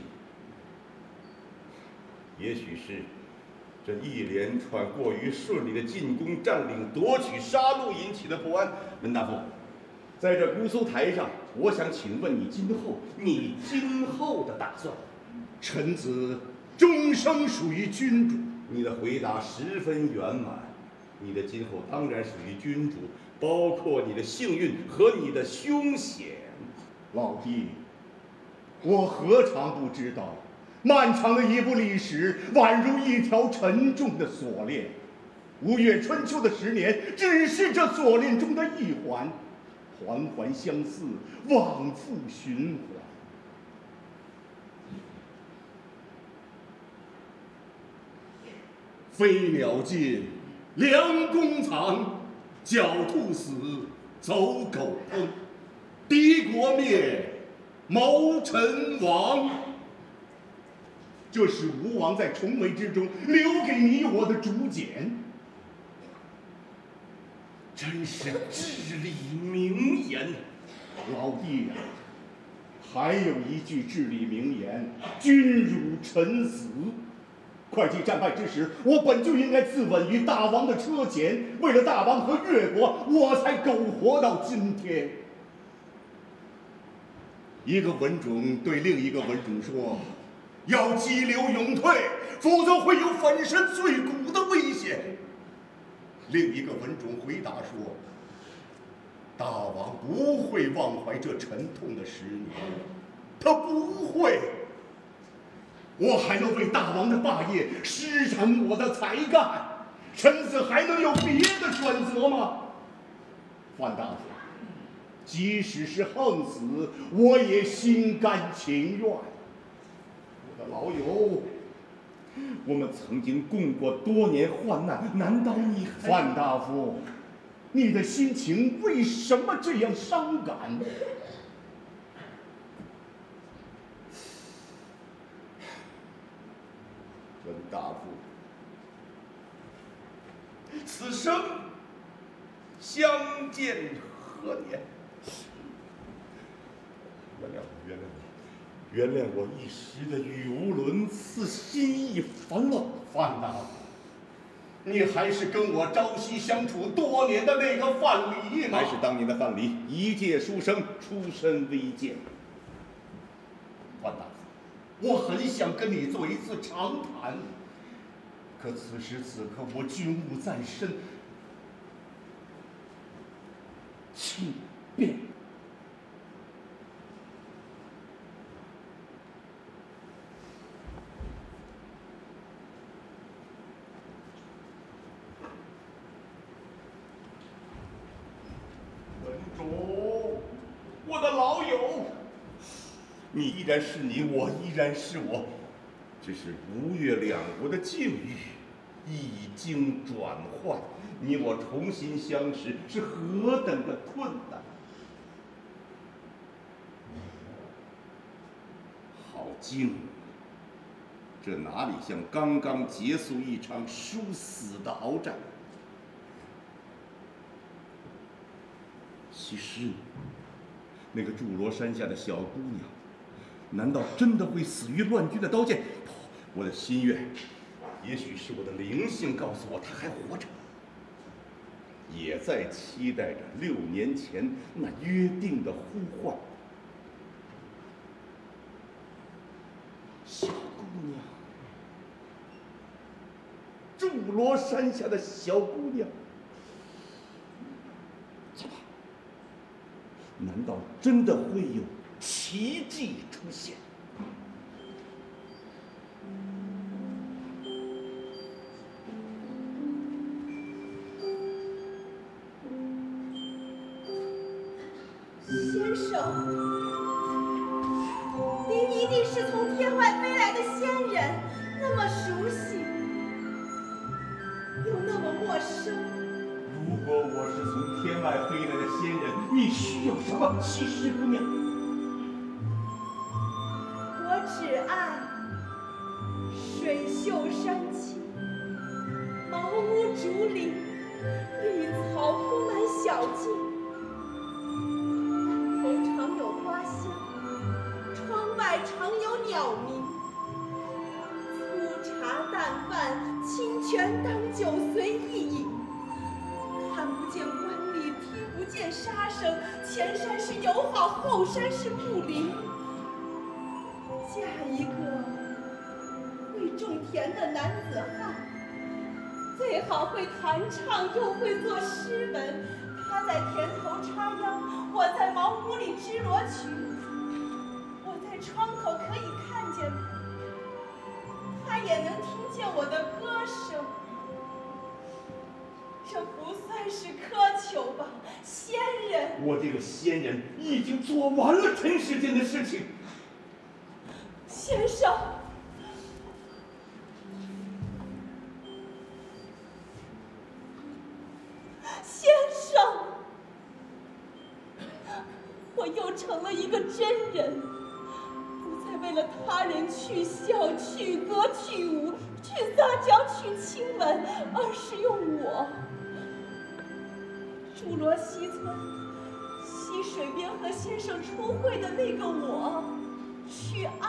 也许是这一连串过于顺利的进攻、占领、夺取、杀戮引起的不安。文大夫，在这姑苏台上，我想请问你今后，你今后的打算？ 臣子终生属于君主。 你的回答十分圆满。你的今后当然属于君主，包括你的幸运和你的凶险。 老弟，我何尝不知道？漫长的一部历史，宛如一条沉重的锁链。吴越春秋的十年，只是这锁链中的一环，环环相似，往复循环。飞鸟尽，良弓藏，狡兔死，走狗烹。敌国灭，谋臣亡。 这是吴王在重围之中留给你我的竹简。 真是至理名言。 老弟呀、啊，还有一句至理名言：君辱臣死。会稽战败之时，我本就应该自刎于大王的车前，为了大王和越国，我才苟活到今天。一个文种对另一个文种说：“要激流勇退，否则会有粉身碎骨的危险。”另一个文种回答说：“大王不会忘怀这沉痛的十年，他不会。我还能为大王的霸业施展我的才干，臣子还能有别的选择吗？”范大夫，即使是横死，我也心甘情愿。我的老友，我们曾经共过多年患难，难道你还……范大夫，你的心情为什么这样伤感？文大夫， 此生相见何年？原谅我，原谅我，原谅我一时的语无伦次，心意烦乱。 范大夫，你还是跟我朝夕相处多年的那个范蠡吗？ 还是当年的范蠡，一介书生，出身微贱。 范大夫，我很想跟你做一次长谈，可此时此刻我军务在身，请便。 文种，我的老友，你依然是你，我依然是我，只是吴越两国的境遇已经转换，你我重新相识是何等的困难。好静，这哪里像刚刚结束一场殊死的鏖战？其实，那个筑罗山下的小姑娘，难道真的会死于乱军的刀剑？不，我的心愿，也许是我的灵性告诉我她还活着，也在期待着六年前那约定的呼唤。小姑娘，筑罗山下的小姑娘。难道真的会有奇迹出现？ 先生，您一定是从天外飞来的仙人，那么熟悉，又那么陌生。 如果我是从天外飞来的仙人，你需要什么，西施姑娘？ 我只爱水秀山青，茅屋竹林，绿草铺满小径，头常有花香，窗外常有鸟鸣。粗茶淡饭，清泉当酒，随意饮。看不见官吏，听不见杀声，前山是友好，后山是不邻。嫁一个会种田的男子汉，最好会弹唱，又会作诗文。他在田头插秧，我在茅屋里织罗裙。我在窗口可以看见他，他也能听见我的歌声。这不算是苛求吧，仙人。 我这个仙人已经做完了尘世间的事情。 先生，先生，我又成了一个真人，不再为了他人去笑、去歌、去舞、去撒娇、去亲吻而使用我。诸罗西村溪水边和先生初会的那个我去爱。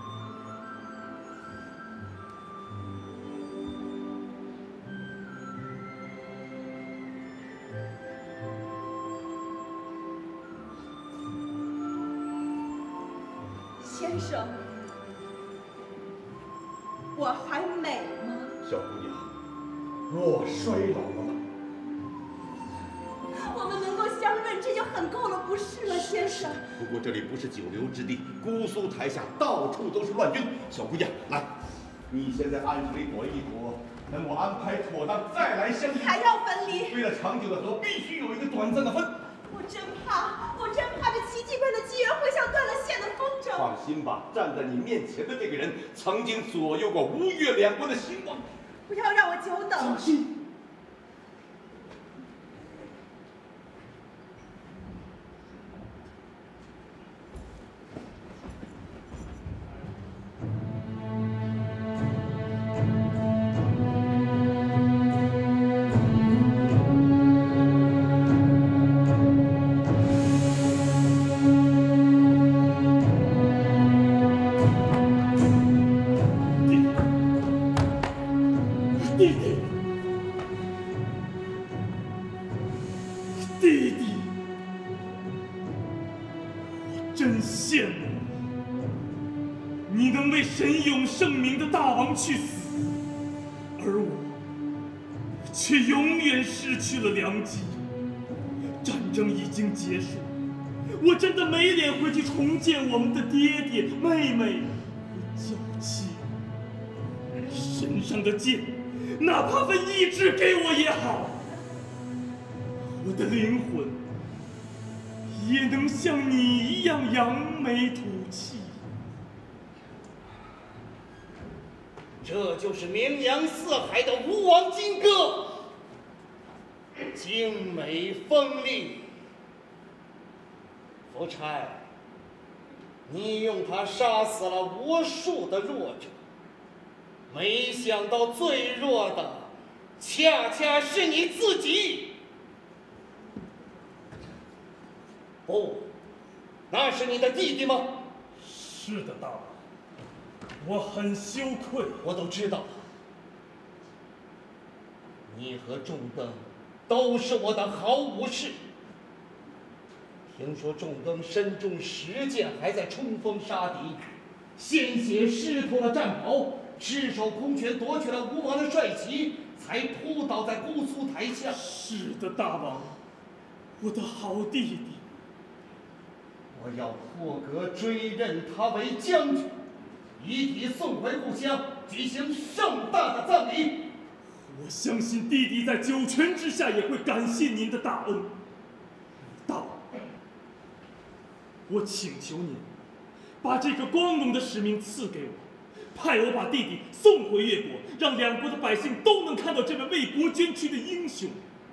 先生，我还美吗？ 小姑娘，我衰老了吗？ 我们能够相认，这就很够了，不是吗，先生？ 不过这里不是久留之地，姑苏台下到处都是乱军。小姑娘，来，你先在暗室里躲一躲，等我安排妥当再来相聚。 还要分离？ 为了长久的和，必须有一个短暂的分。 我真怕，我真怕这奇迹般的机缘会像断了线的风筝。 放心吧，站在你面前的这个人，曾经左右过吴越两国的兴亡。 不要让我久等。 小心。 神勇圣明的大王去死，而我却永远失去了良机。战争已经结束，我真的没脸回去重见我们的爹爹、妹妹和娇妻。身上的剑，哪怕分一支给我也好，我的灵魂也能像你一样扬眉吐气。 这就是名扬四海的吴王金戈，精美锋利。夫差，你用它杀死了无数的弱者，没想到最弱的恰恰是你自己。不，那是你的弟弟吗？ 是的，大王。我很羞愧。 我都知道了，你和仲庚都是我的好武士。听说仲庚身中十箭，还在冲锋杀敌，鲜血湿透了战袍，赤手空拳夺取了吴王的帅旗，才扑倒在姑苏台下。 是的，大王，我的好弟弟。 我要破格追认他为将军。遗体送回故乡，举行盛大的葬礼。 我相信弟弟在九泉之下也会感谢您的大恩。大王，我请求您把这个光荣的使命赐给我，派我把弟弟送回越国，让两国的百姓都能看到这位为国捐躯的英雄。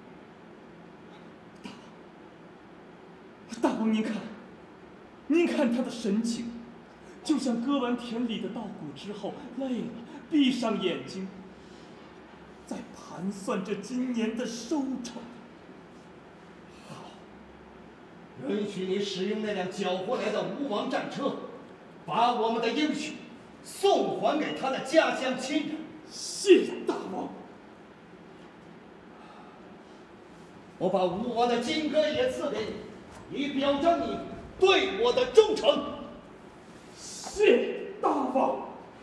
大王，大王您看，您看他的神情。就像割完田里的稻谷之后，累了，闭上眼睛，在盘算着今年的收成。 好，允许你使用那辆缴回来的吴王战车，把我们的英雄送还给他的家乡亲人。 谢大王。 我把吴王的金戈也赐给你，以表彰你对我的忠诚。 谢大王。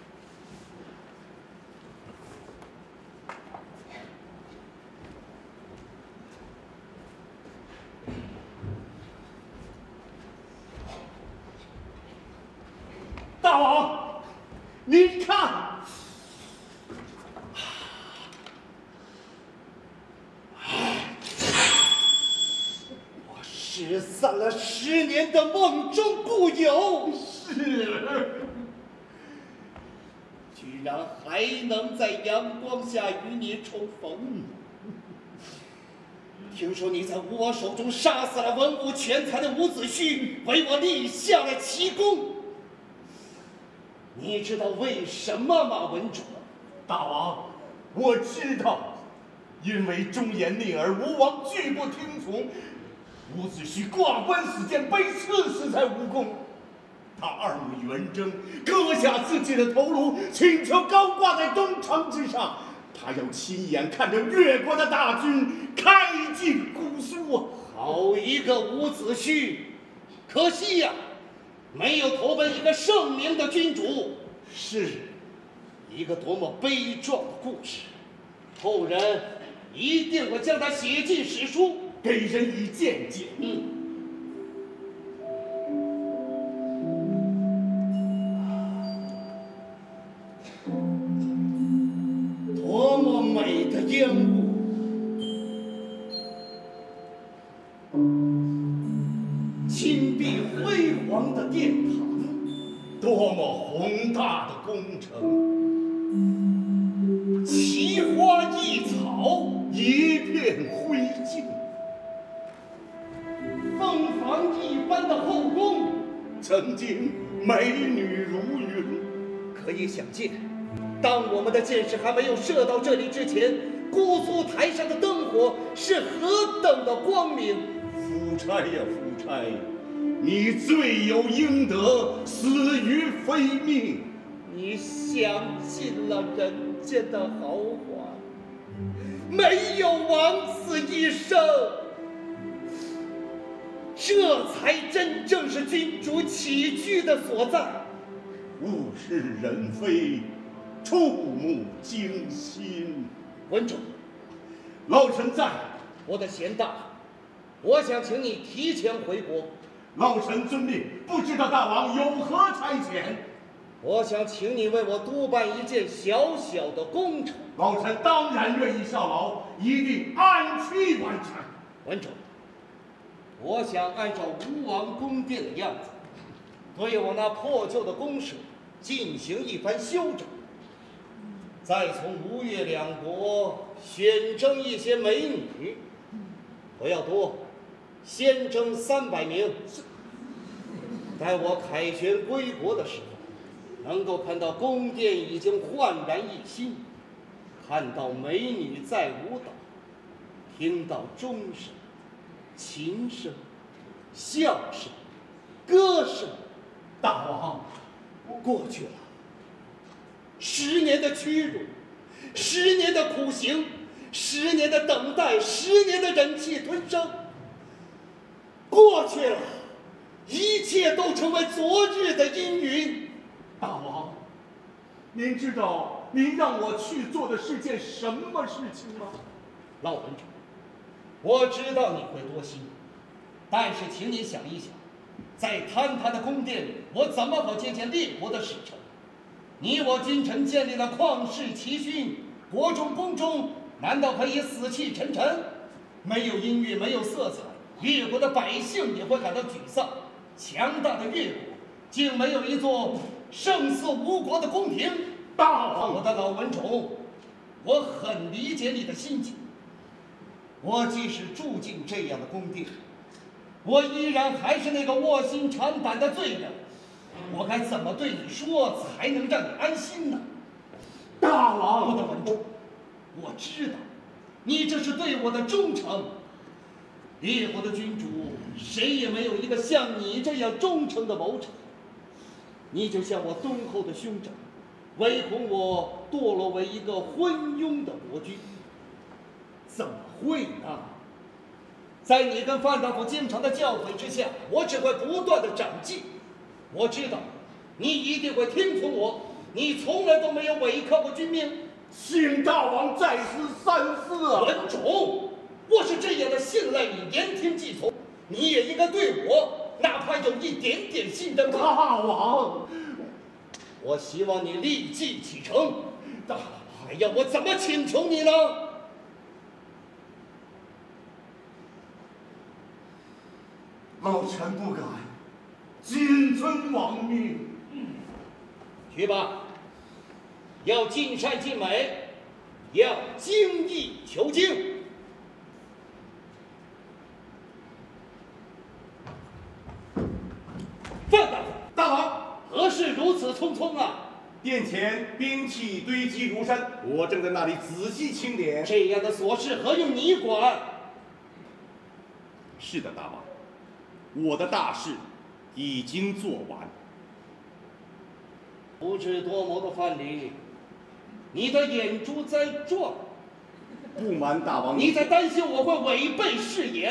大王，您看，我失散了十年的梦中故友。是。居然还能在阳光下与你重逢。听说你在吴王手中杀死了文武全才的伍子胥，为我立下了奇功。 你知道为什么吗，文种？ 大王，我知道，因为忠言逆耳，吴王拒不听从，伍子胥挂冠死谏，被赐死在吴宫。他二母元贞割下自己的头颅，请求高挂在东城之上。他要亲眼看着越国的大军开进姑苏啊！ 好一个伍子胥，可惜呀、啊，没有投奔一个圣明的君主。 是一个多么悲壮的故事，后人一定会将它写进史书， 给人以见解。 嗯。多么美的烟雾！金碧辉煌的殿堂， 多么宏大的工程！ 奇花异草， 一片灰烬； 凤凰一般的后宫， 曾经美女如云。 可以想见，当我们的箭矢还没有射到这里之前，姑苏台上的灯火是何等的光明！ 夫差呀，夫差，你罪有应得，死于非命。 你享尽了人间的豪华，没有枉死一生，这才真正是君主起居的所在。 物是人非，触目惊心。 文种， 老臣在。 我的贤大，我想请你提前回国。 老臣遵命，不知道大王有何差遣？ 我想请你为我督办一件小小的工程。 老臣当然愿意效劳，一定按期完成。 文种，我想按照吴王宫殿的样子，对我那破旧的宫舍进行一番修整，再从吴越两国选征一些美女，不要多，先征三百名。待我凯旋归国的时候，能够看到宫殿已经焕然一新，看到美女在舞蹈，听到钟声、琴声、笑声、歌声。 大王， 过去了，十年的屈辱，十年的苦行，十年的等待，十年的忍气吞声，过去了，一切都成为昨日的阴云。 大王，您知道您让我去做的是件什么事情吗？ 老文种，我知道你会多心，但是请你想一想，在坍塌的宫殿里，我怎么好接见列国的使臣？你我君臣建立了旷世奇勋，国中宫中难道可以死气沉沉？没有音乐，没有色彩，越国的百姓也会感到沮丧。强大的越国竟没有一座胜似吴国的宫廷。 大王， 我的老文种，我很理解你的心情。我即使住进这样的宫殿，我依然还是那个卧薪尝胆的罪人。我该怎么对你说才能让你安心呢？ 大王， 我的文种，我知道你这是对我的忠诚。列国的君主谁也没有一个像你这样忠诚的谋臣。你就像我敦厚的兄长，唯恐我堕落为一个昏庸的国君。怎么会呢？在你跟范大夫经常的教诲之下，我只会不断的长进。我知道你一定会听从我，你从来都没有违抗过君命。 请大王再思三思啊！ 文种，我是这样的信赖你，言听计从，你也应该对我哪怕有一点点信任吧。 大王， 我希望你立即启程。大还要我怎么请求你呢？ 老臣不敢，谨遵王命。 去吧，要尽善尽美，要精益求精。范大夫， 大王， 何事如此匆匆啊？ 殿前兵器堆积如山，我正在那里仔细清点。 这样的琐事何用你管？ 是的，大王，我的大事已经做完。 不知多谋的范蠡，你的眼珠在转。 不瞒大王， 你在担心我会违背誓言？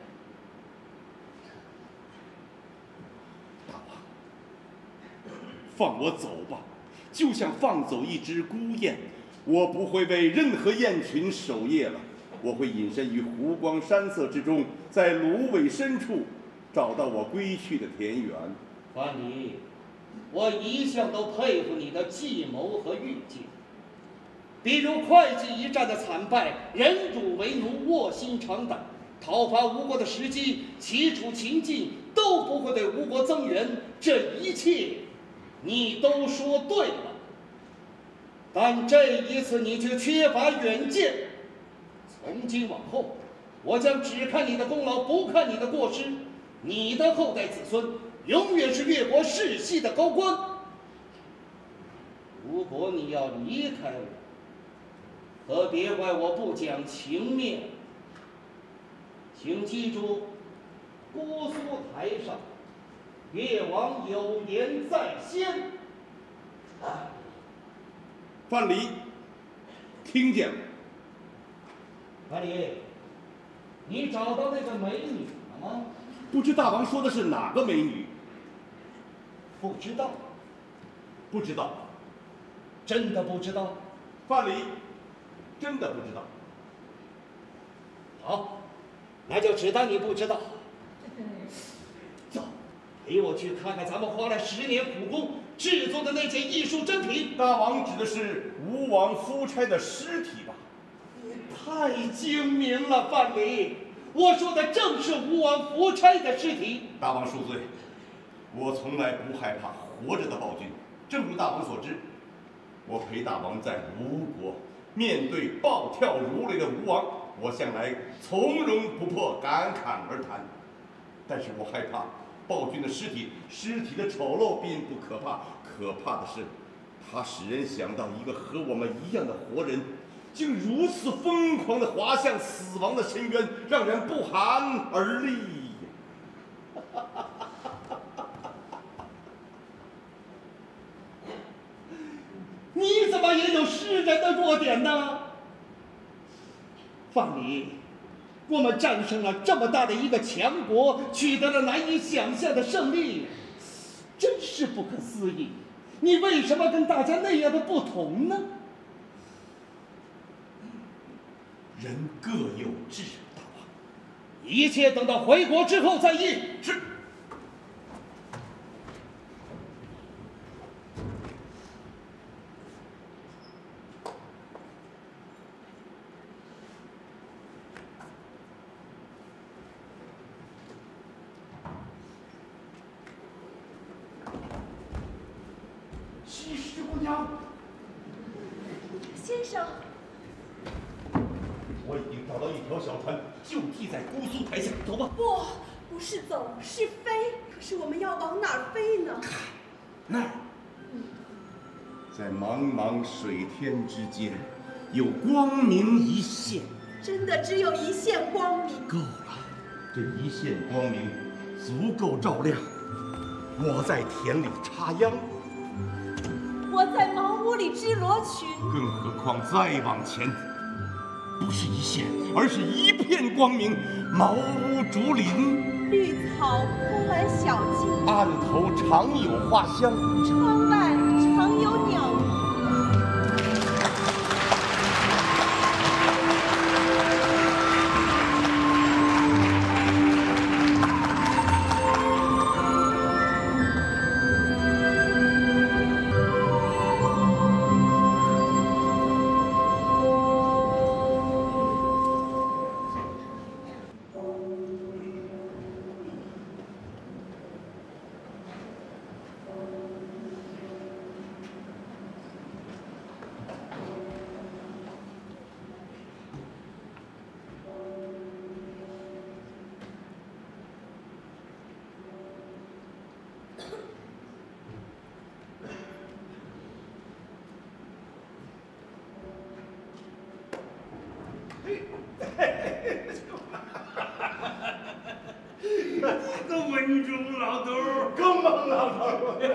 大王，放我走吧，就像放走一只孤雁。我不会为任何雁群守夜了，我会隐身于湖光山色之中，在芦苇深处找到我归去的田园。 范蠡，我一向都佩服你的计谋和预见。比如会稽一战的惨败，忍辱为奴，卧薪尝胆，讨伐吴国的时机、齐楚秦晋都不会对吴国增援，这一切你都说对了。但这一次你却缺乏远见。从今往后，我将只看你的功劳，不看你的过失。你的后代子孙永远是越国世系的高官。如果你要离开我，可别怪我不讲情面。请记住，姑苏台上，越王有言在先。 范蠡，听见了。 范蠡，你找到那个美女了吗？ 不知大王说的是哪个美女？ 不知道。 不知道。 真的不知道？ 范蠡，真的不知道。 好，那就只当你不知道。走，陪我去看看咱们花了十年苦功制作的那件艺术珍品。 大王指的是吴王夫差的尸体吧？ 你太精明了，范蠡。我说的正是吴王夫差的尸体。 大王恕罪，我从来不害怕活着的暴君。正如大王所知，我陪大王在吴国面对暴跳如雷的吴王，我向来从容不迫，侃侃而谈。但是我害怕暴君的尸体，尸体的丑陋并不可怕，可怕的是，它使人想到一个和我们一样的活人，竟如此疯狂地滑向死亡的深渊，让人不寒而栗。 你怎么也有诗人的弱点呢？范蠡，我们战胜了这么大的一个强国，取得了难以想象的胜利，真是不可思议。你为什么跟大家那样的不同呢？ 人各有志，大王。 一切等到回国之后再议。 是。 西施姑娘， 先生， 我已经找到一条小船，就地在姑苏台下，走吧。 不，不是走，是飞。可是我们要往哪儿飞呢？ 那儿，在茫茫水天之间，有光明一线。 真的只有一线光明。 够了，这一线光明足够照亮我在田里插秧， 我在茅屋里织罗裙。 更何况再往前，不是一线，而是一片光明。茅屋竹林， 绿草铺满小径， 岸头常有花香， 窗外常有鸟鸣。 文忠老头儿， 更猛老头儿。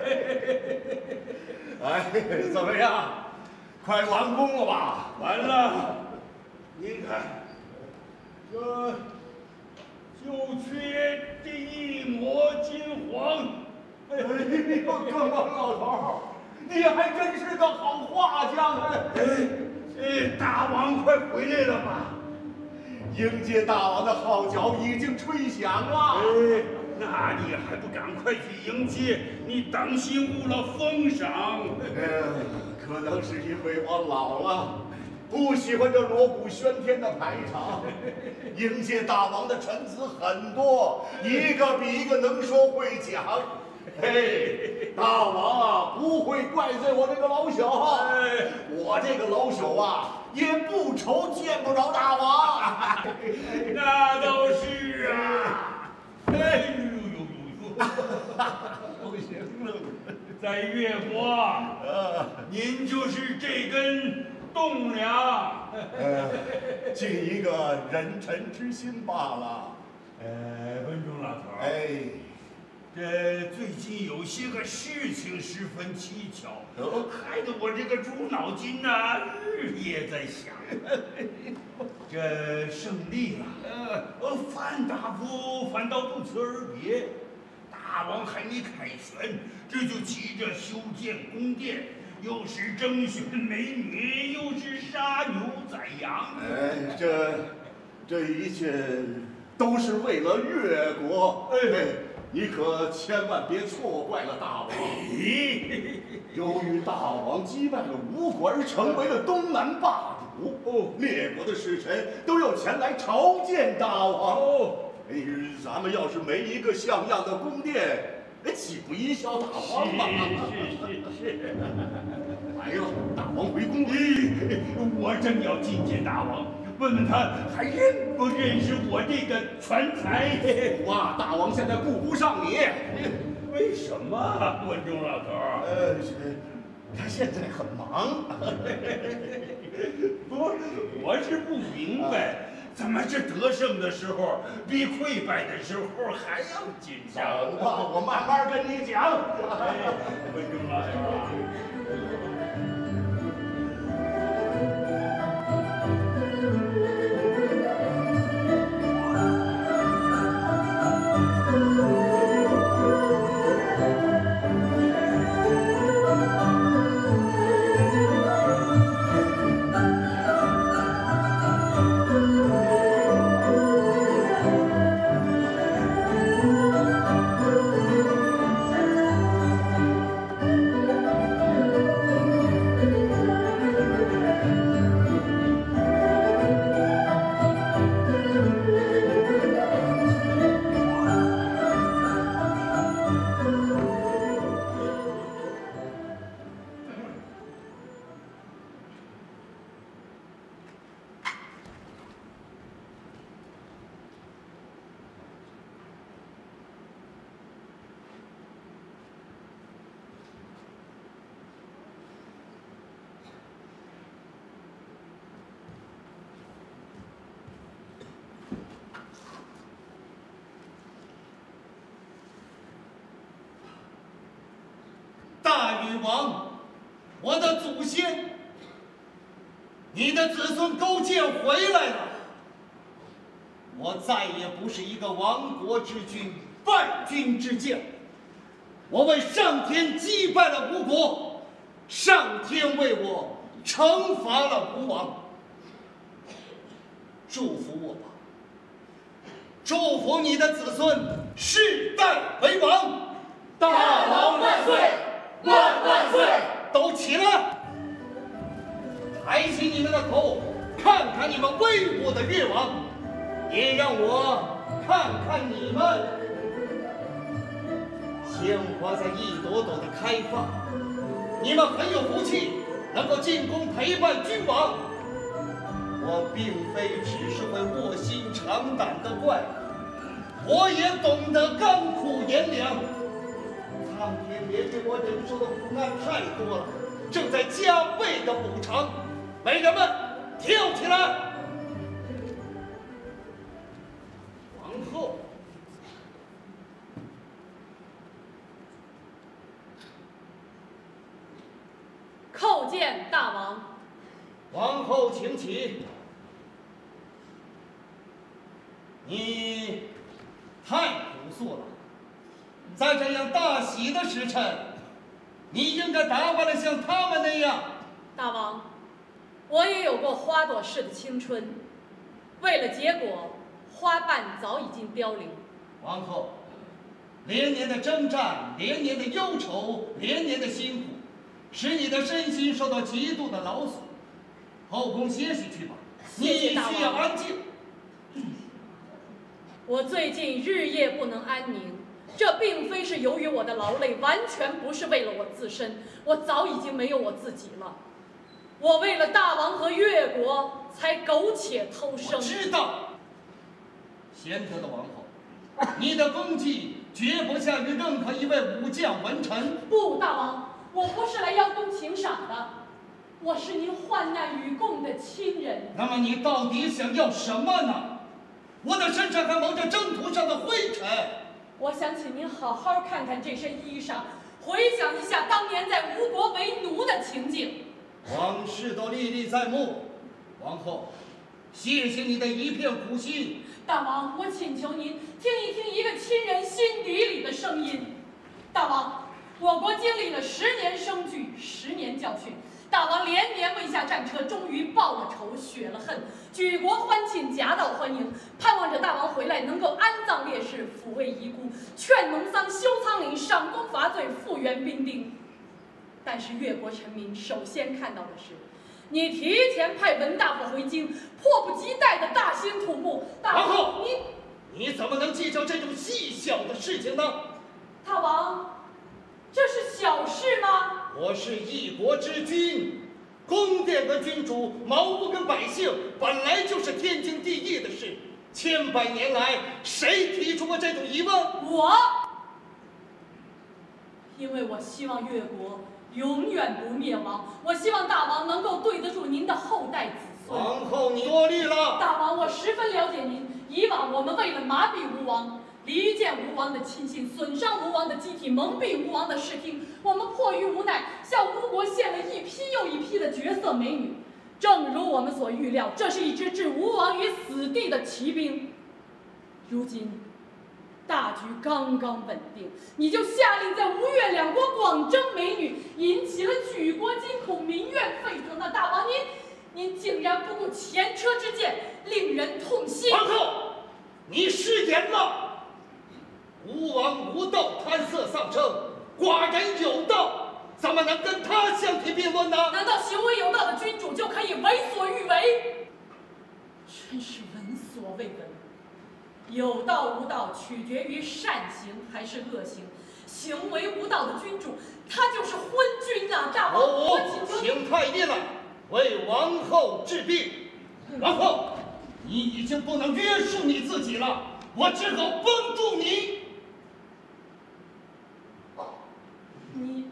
哎，怎么样？快完工了吧？ 完了，您看，这就缺这一抹金黄。 哎呦，更猛老头儿，你还真是个好画匠哎！ 哎，大王快回来了吧？ 迎接大王的号角已经吹响了。 哎，那你还不赶快去迎接？你当心误了封赏。 呃，可能是因为我老了，不喜欢这锣鼓喧天的排场。迎接大王的臣子很多，一个比一个能说会讲。嘿，大王啊，不会怪罪我这个老朽。 哎， 我这个老朽啊，也不愁见不着大王。 那倒是啊。哎呦呦呦呦！ 不行了， 在越国， 呃， 您就是这根栋梁。 呃，尽一个人臣之心罢了。 呃，文忠老头儿， 哎。 这最近有些个事情十分蹊跷， 哦， 害得我这个猪脑筋呐、日夜在想。这胜利了，呃，范大夫反倒不辞而别。大王还没凯旋，这就急着修建宫殿，又是征选美女，又是杀牛宰羊。 哎，这这一切都是为了越国。哎。你可千万别错怪了大王。由于大王击败了吴国而成为了东南霸主，哦，列国的使臣都要前来朝见大王。哦，哎，咱们要是没一个像样的宫殿，哎，岂不贻笑大王吗？ 是是是。 来了，大王回宫了。 我正要觐见大王。问问他还认不认识我这个全才？ 哇，大王现在顾不上你。 为什么，文忠老头儿？ 呃，他现在很忙。 不，我是不明白，怎么这得胜的时候比溃败的时候还要紧张？ 好吧，我慢慢跟你讲。 文忠老头儿啊。 大禹王，我的祖先，你的子孙勾践回来了。我再也不是一个亡国之君、败军之将。我为上天击败了吴国，上天为我惩罚了吴王。祝福我吧，祝福你的子孙世代为王。 大王万岁！万万岁！ 都起来！抬起你们的头，看看你们威武的越王，也让我看看你们。鲜花在一朵朵的开放，你们很有福气，能够进宫陪伴君王。我并非只是会卧薪尝胆的怪物，我也懂得甘苦炎凉。苍天爷给我忍受的苦难太多了，正在加倍的补偿。美人们，跳起来！皇后， 见大王。 王后请起。你太朴素了，在这样大喜的时辰，你应该打扮的像他们那样。 大王，我也有过花朵似的青春，为了结果，花瓣早已经凋零。 王后，连年的征战，连年的忧愁，连年的辛苦，使你的身心受到极度的劳损。后宫歇息去吧，你需要安静。 我最近日夜不能安宁，这并非是由于我的劳累，完全不是为了我自身，我早已经没有我自己了。我为了大王和越国，才苟且偷生。 我知道，贤德的王后，你的功绩绝不下于任何一位武将文臣。 不，大王，我不是来邀功请赏的，我是您患难与共的亲人。 那么你到底想要什么呢？我的身上还蒙着征途上的灰尘。 我想请您好好看看这身衣裳，回想一下当年在吴国为奴的情景。 往事都历历在目，王后，谢谢你的一片苦心。 大王，我请求您听一听一个亲人心底里的声音。大王，我国经历了十年生聚，十年教训。大王连年未下战车，终于报了仇，雪了恨，举国欢庆，夹道欢迎，盼望着大王回来能够安葬烈士，抚慰遗孤，劝农桑，修仓廪，赏功罚罪，复原兵丁。但是越国臣民首先看到的是，你提前派文大夫回京，迫不及待的大兴土木。大王后， 你你怎么能计较这种细小的事情呢？ 大王，这是小事吗？ 我是一国之君，宫殿跟君主，茅屋跟百姓，本来就是天经地义的事。千百年来，谁提出过这种疑问？ 我，因为我希望越国永远不灭亡，我希望大王能够对得住您的后代子孙。 王后，你多虑了。 大王，我十分了解您。以往我们为了麻痹吴王，离间吴王的亲信，损伤吴王的机体，蒙蔽吴王的视听，我们迫于无奈，向吴国献了一批又一批的绝色美女。正如我们所预料，这是一支置吴王于死地的骑兵。如今大局刚刚稳定，你就下令在吴越两国广征美女，引起了举国惊恐，民怨沸腾。那大王您，您竟然不顾前车之鉴，令人痛心。 王后，你失言了。吴王无道，贪色丧生，寡人有道，怎么能跟他相提并论呢？ 难道行为有道的君主就可以为所欲为？真是闻所未闻。有道无道取决于善行还是恶行，行为无道的君主，他就是昏君啊！大王， 我请求请太医来为王后治病。王后，你已经不能约束你自己了，我只好帮助你。 你，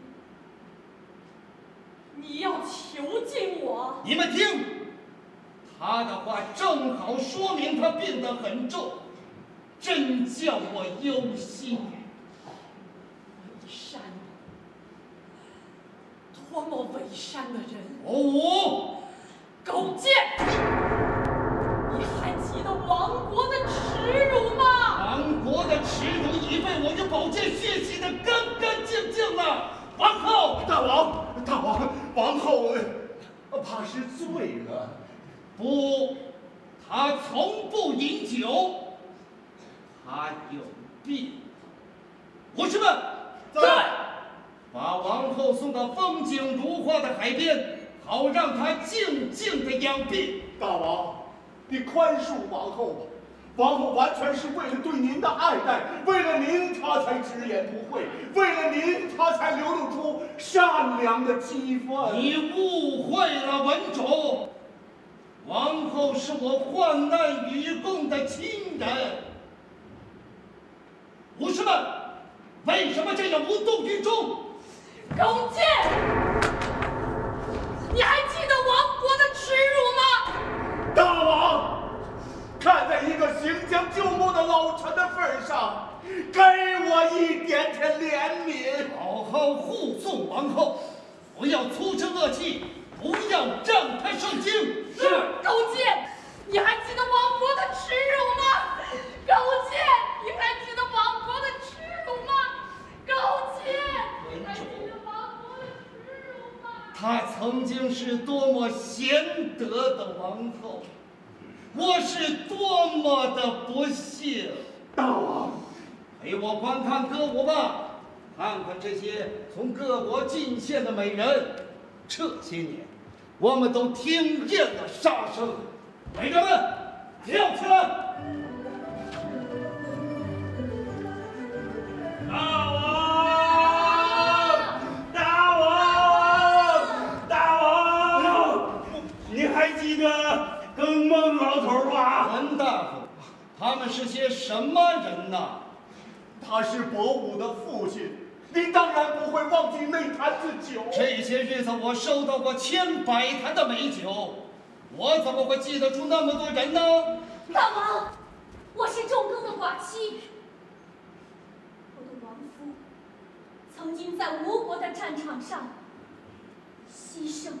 你要囚禁我？ 你们听，他的话正好说明他病得很重。真叫我忧心。 伪善，多么伪善的人！ 哦， 狗贱！你还记得亡国的耻辱吗？ 亡国的耻辱已被我用宝剑血洗得干干净净了。王后， 大王，大王，王后，怕是醉了。 不，她从不饮酒。他有病。武士们， 在， 把王后送到风景如画的海边，好让她静静的养病。 大王，你宽恕王后吧。王后完全是为了对您的爱戴，为了您她才直言不讳，为了您她才流露出善良的激愤。 你误会了文种，王后是我患难与共的亲人。武士们，为什么这样无动于衷？ 狗贱！你还记得亡国的耻辱吗？ 大王，看在一个行将就木的老臣的份上，给我一点点怜悯。 好好护送王后， 不要粗声恶气，不要让他受惊。 是。勾践，你还记得亡国的耻辱吗？勾践，你还记得亡国的耻辱吗？勾践，你还记得亡国的耻辱吗？ 她曾经是多么贤德的王后，我是多么的不幸。 大王， 陪我观看歌舞吧。看看这些从各国进献的美人，这些年我们都听厌了杀声。美人们，跳起来！ 大王，大王，大王，你还记得耿孟老头吧？ 文大夫，他们是些什么人呐？ 他是伯武的父亲。你当然不会忘记那坛子酒。 这些日子我收到过千百坛的美酒，我怎么会记得住那么多人呢？ 大王，我是仲庚的寡妻，我的亡夫曾经在吴国的战场上牺牲。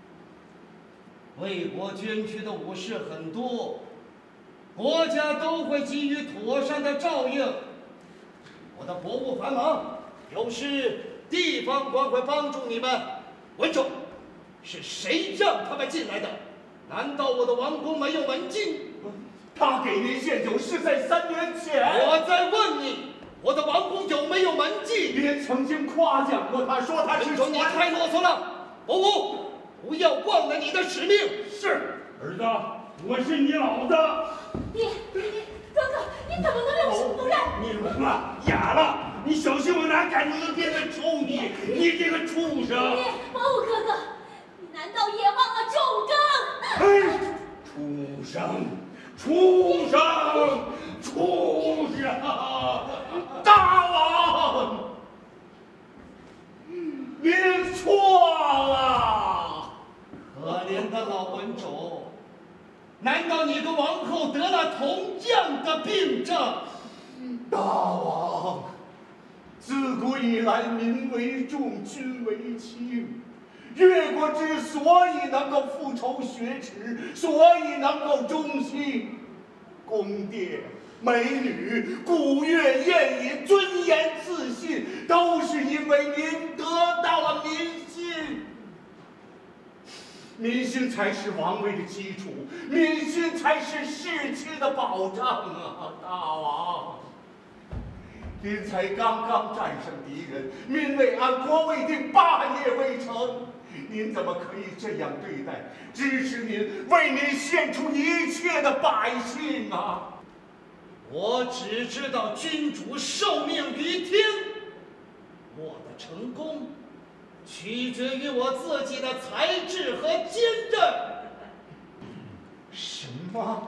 为国捐躯的武士很多，国家都会给予妥善的照应。我的国务繁忙，有时地方官会帮助你们。文种，是谁让他们进来的？难道我的王宫没有门禁？ 他给您献酒是在三年前。 我在问你，我的王宫有没有门禁？ 您曾经夸奖过他，说他是。 文种，你太啰嗦了。伯武，不要忘了你的使命。 是，儿子，我是你老的。 爹，爹，哥哥，你怎么能六亲不认？ 你聋了，哑了。你小心我拿杆子鞭子抽你！你这个畜生！ 爹，伯武哥哥，你难道也忘了仲庚？ 哎，畜生，畜生，畜生！大王，您错了！ 可怜的老文种，难道你跟王后得了同样的病症？ 大王。自古以来，民为重，君为轻。越国之所以能够复仇雪耻，所以能够忠心，宫殿、美女、古乐、宴饮、尊严、自信，都是因为您得到了民心。民心才是王位的基础，民心才是士气的保障啊，大王。您才刚刚战胜敌人，民未安，国未定，霸业未成，您怎么可以这样对待支持您、为您献出一切的百姓啊？ 我只知道君主受命于天，我的成功取决于我自己的才智和坚韧。 什么？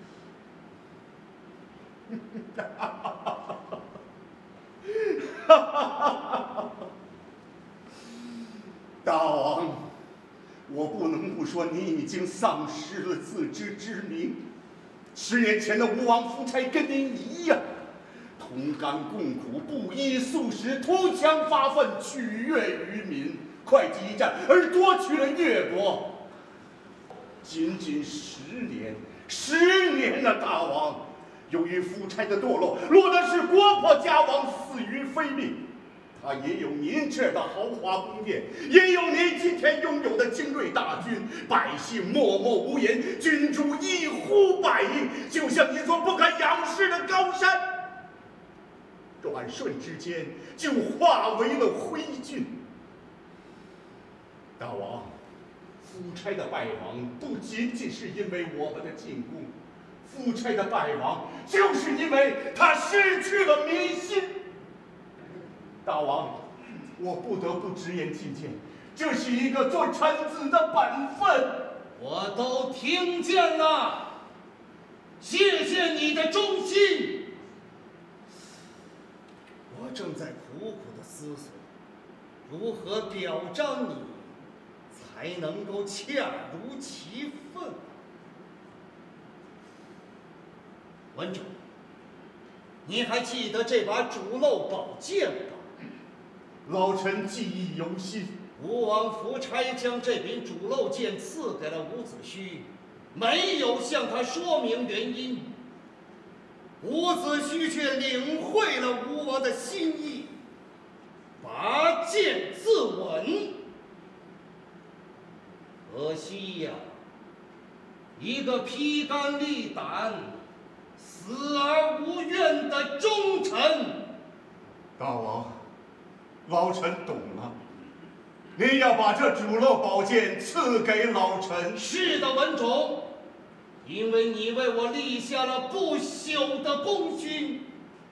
大王，我不能不说，你已经丧失了自知之明。十年前的吴王夫差跟您一样，同甘共苦，不衣素食，图强发愤，取悦于民，会稽一战而夺取了越国。仅仅十年，十年的大王。由于夫差的堕落，落的是国破家亡，死于非命。他也有您这样的豪华宫殿，也有您今天拥有的精锐大军，百姓默默无言，君主一呼百应，就像一座不可仰视的高山，转瞬之间就化为了灰烬。大王，夫差的败亡不仅仅是因为我们的进攻。夫差的败亡，就是因为他失去了民心。大王，我不得不直言进谏，这是一个做臣子的本分。 我都听见了，谢谢你的忠心。我正在苦苦的思索，如何表彰你，才能够恰如其分。文种，你还记得这把主漏宝剑吧？ 老臣记忆犹新。 吴王夫差将这柄主漏剑赐给了伍子胥，没有向他说明原因。伍子胥却领会了吴王的心意，拔剑自刎。可惜呀，一个披肝沥胆、死而无怨的忠臣。 大王，老臣懂了。您要把这主漏宝剑赐给老臣。 是的，文种，因为你为我立下了不朽的功勋。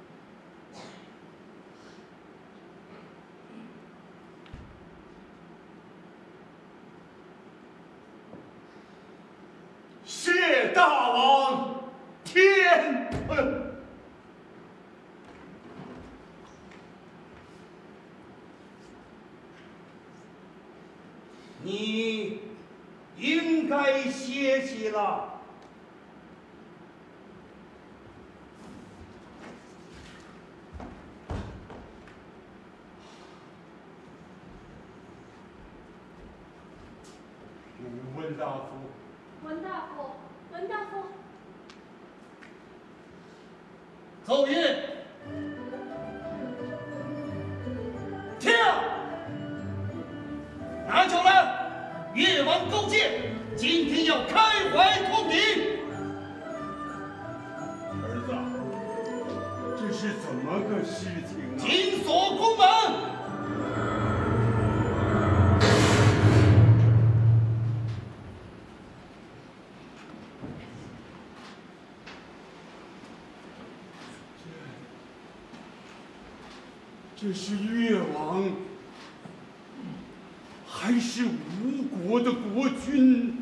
谢大王天恩。 你应该歇息了。 温大夫， 文大夫，文大夫， 奏乐，跳，拿酒来。越王勾践今天要开怀痛饮。 儿子，这是怎么个事情啊？ 紧锁宫门。 这是越王，还是吴国的国君？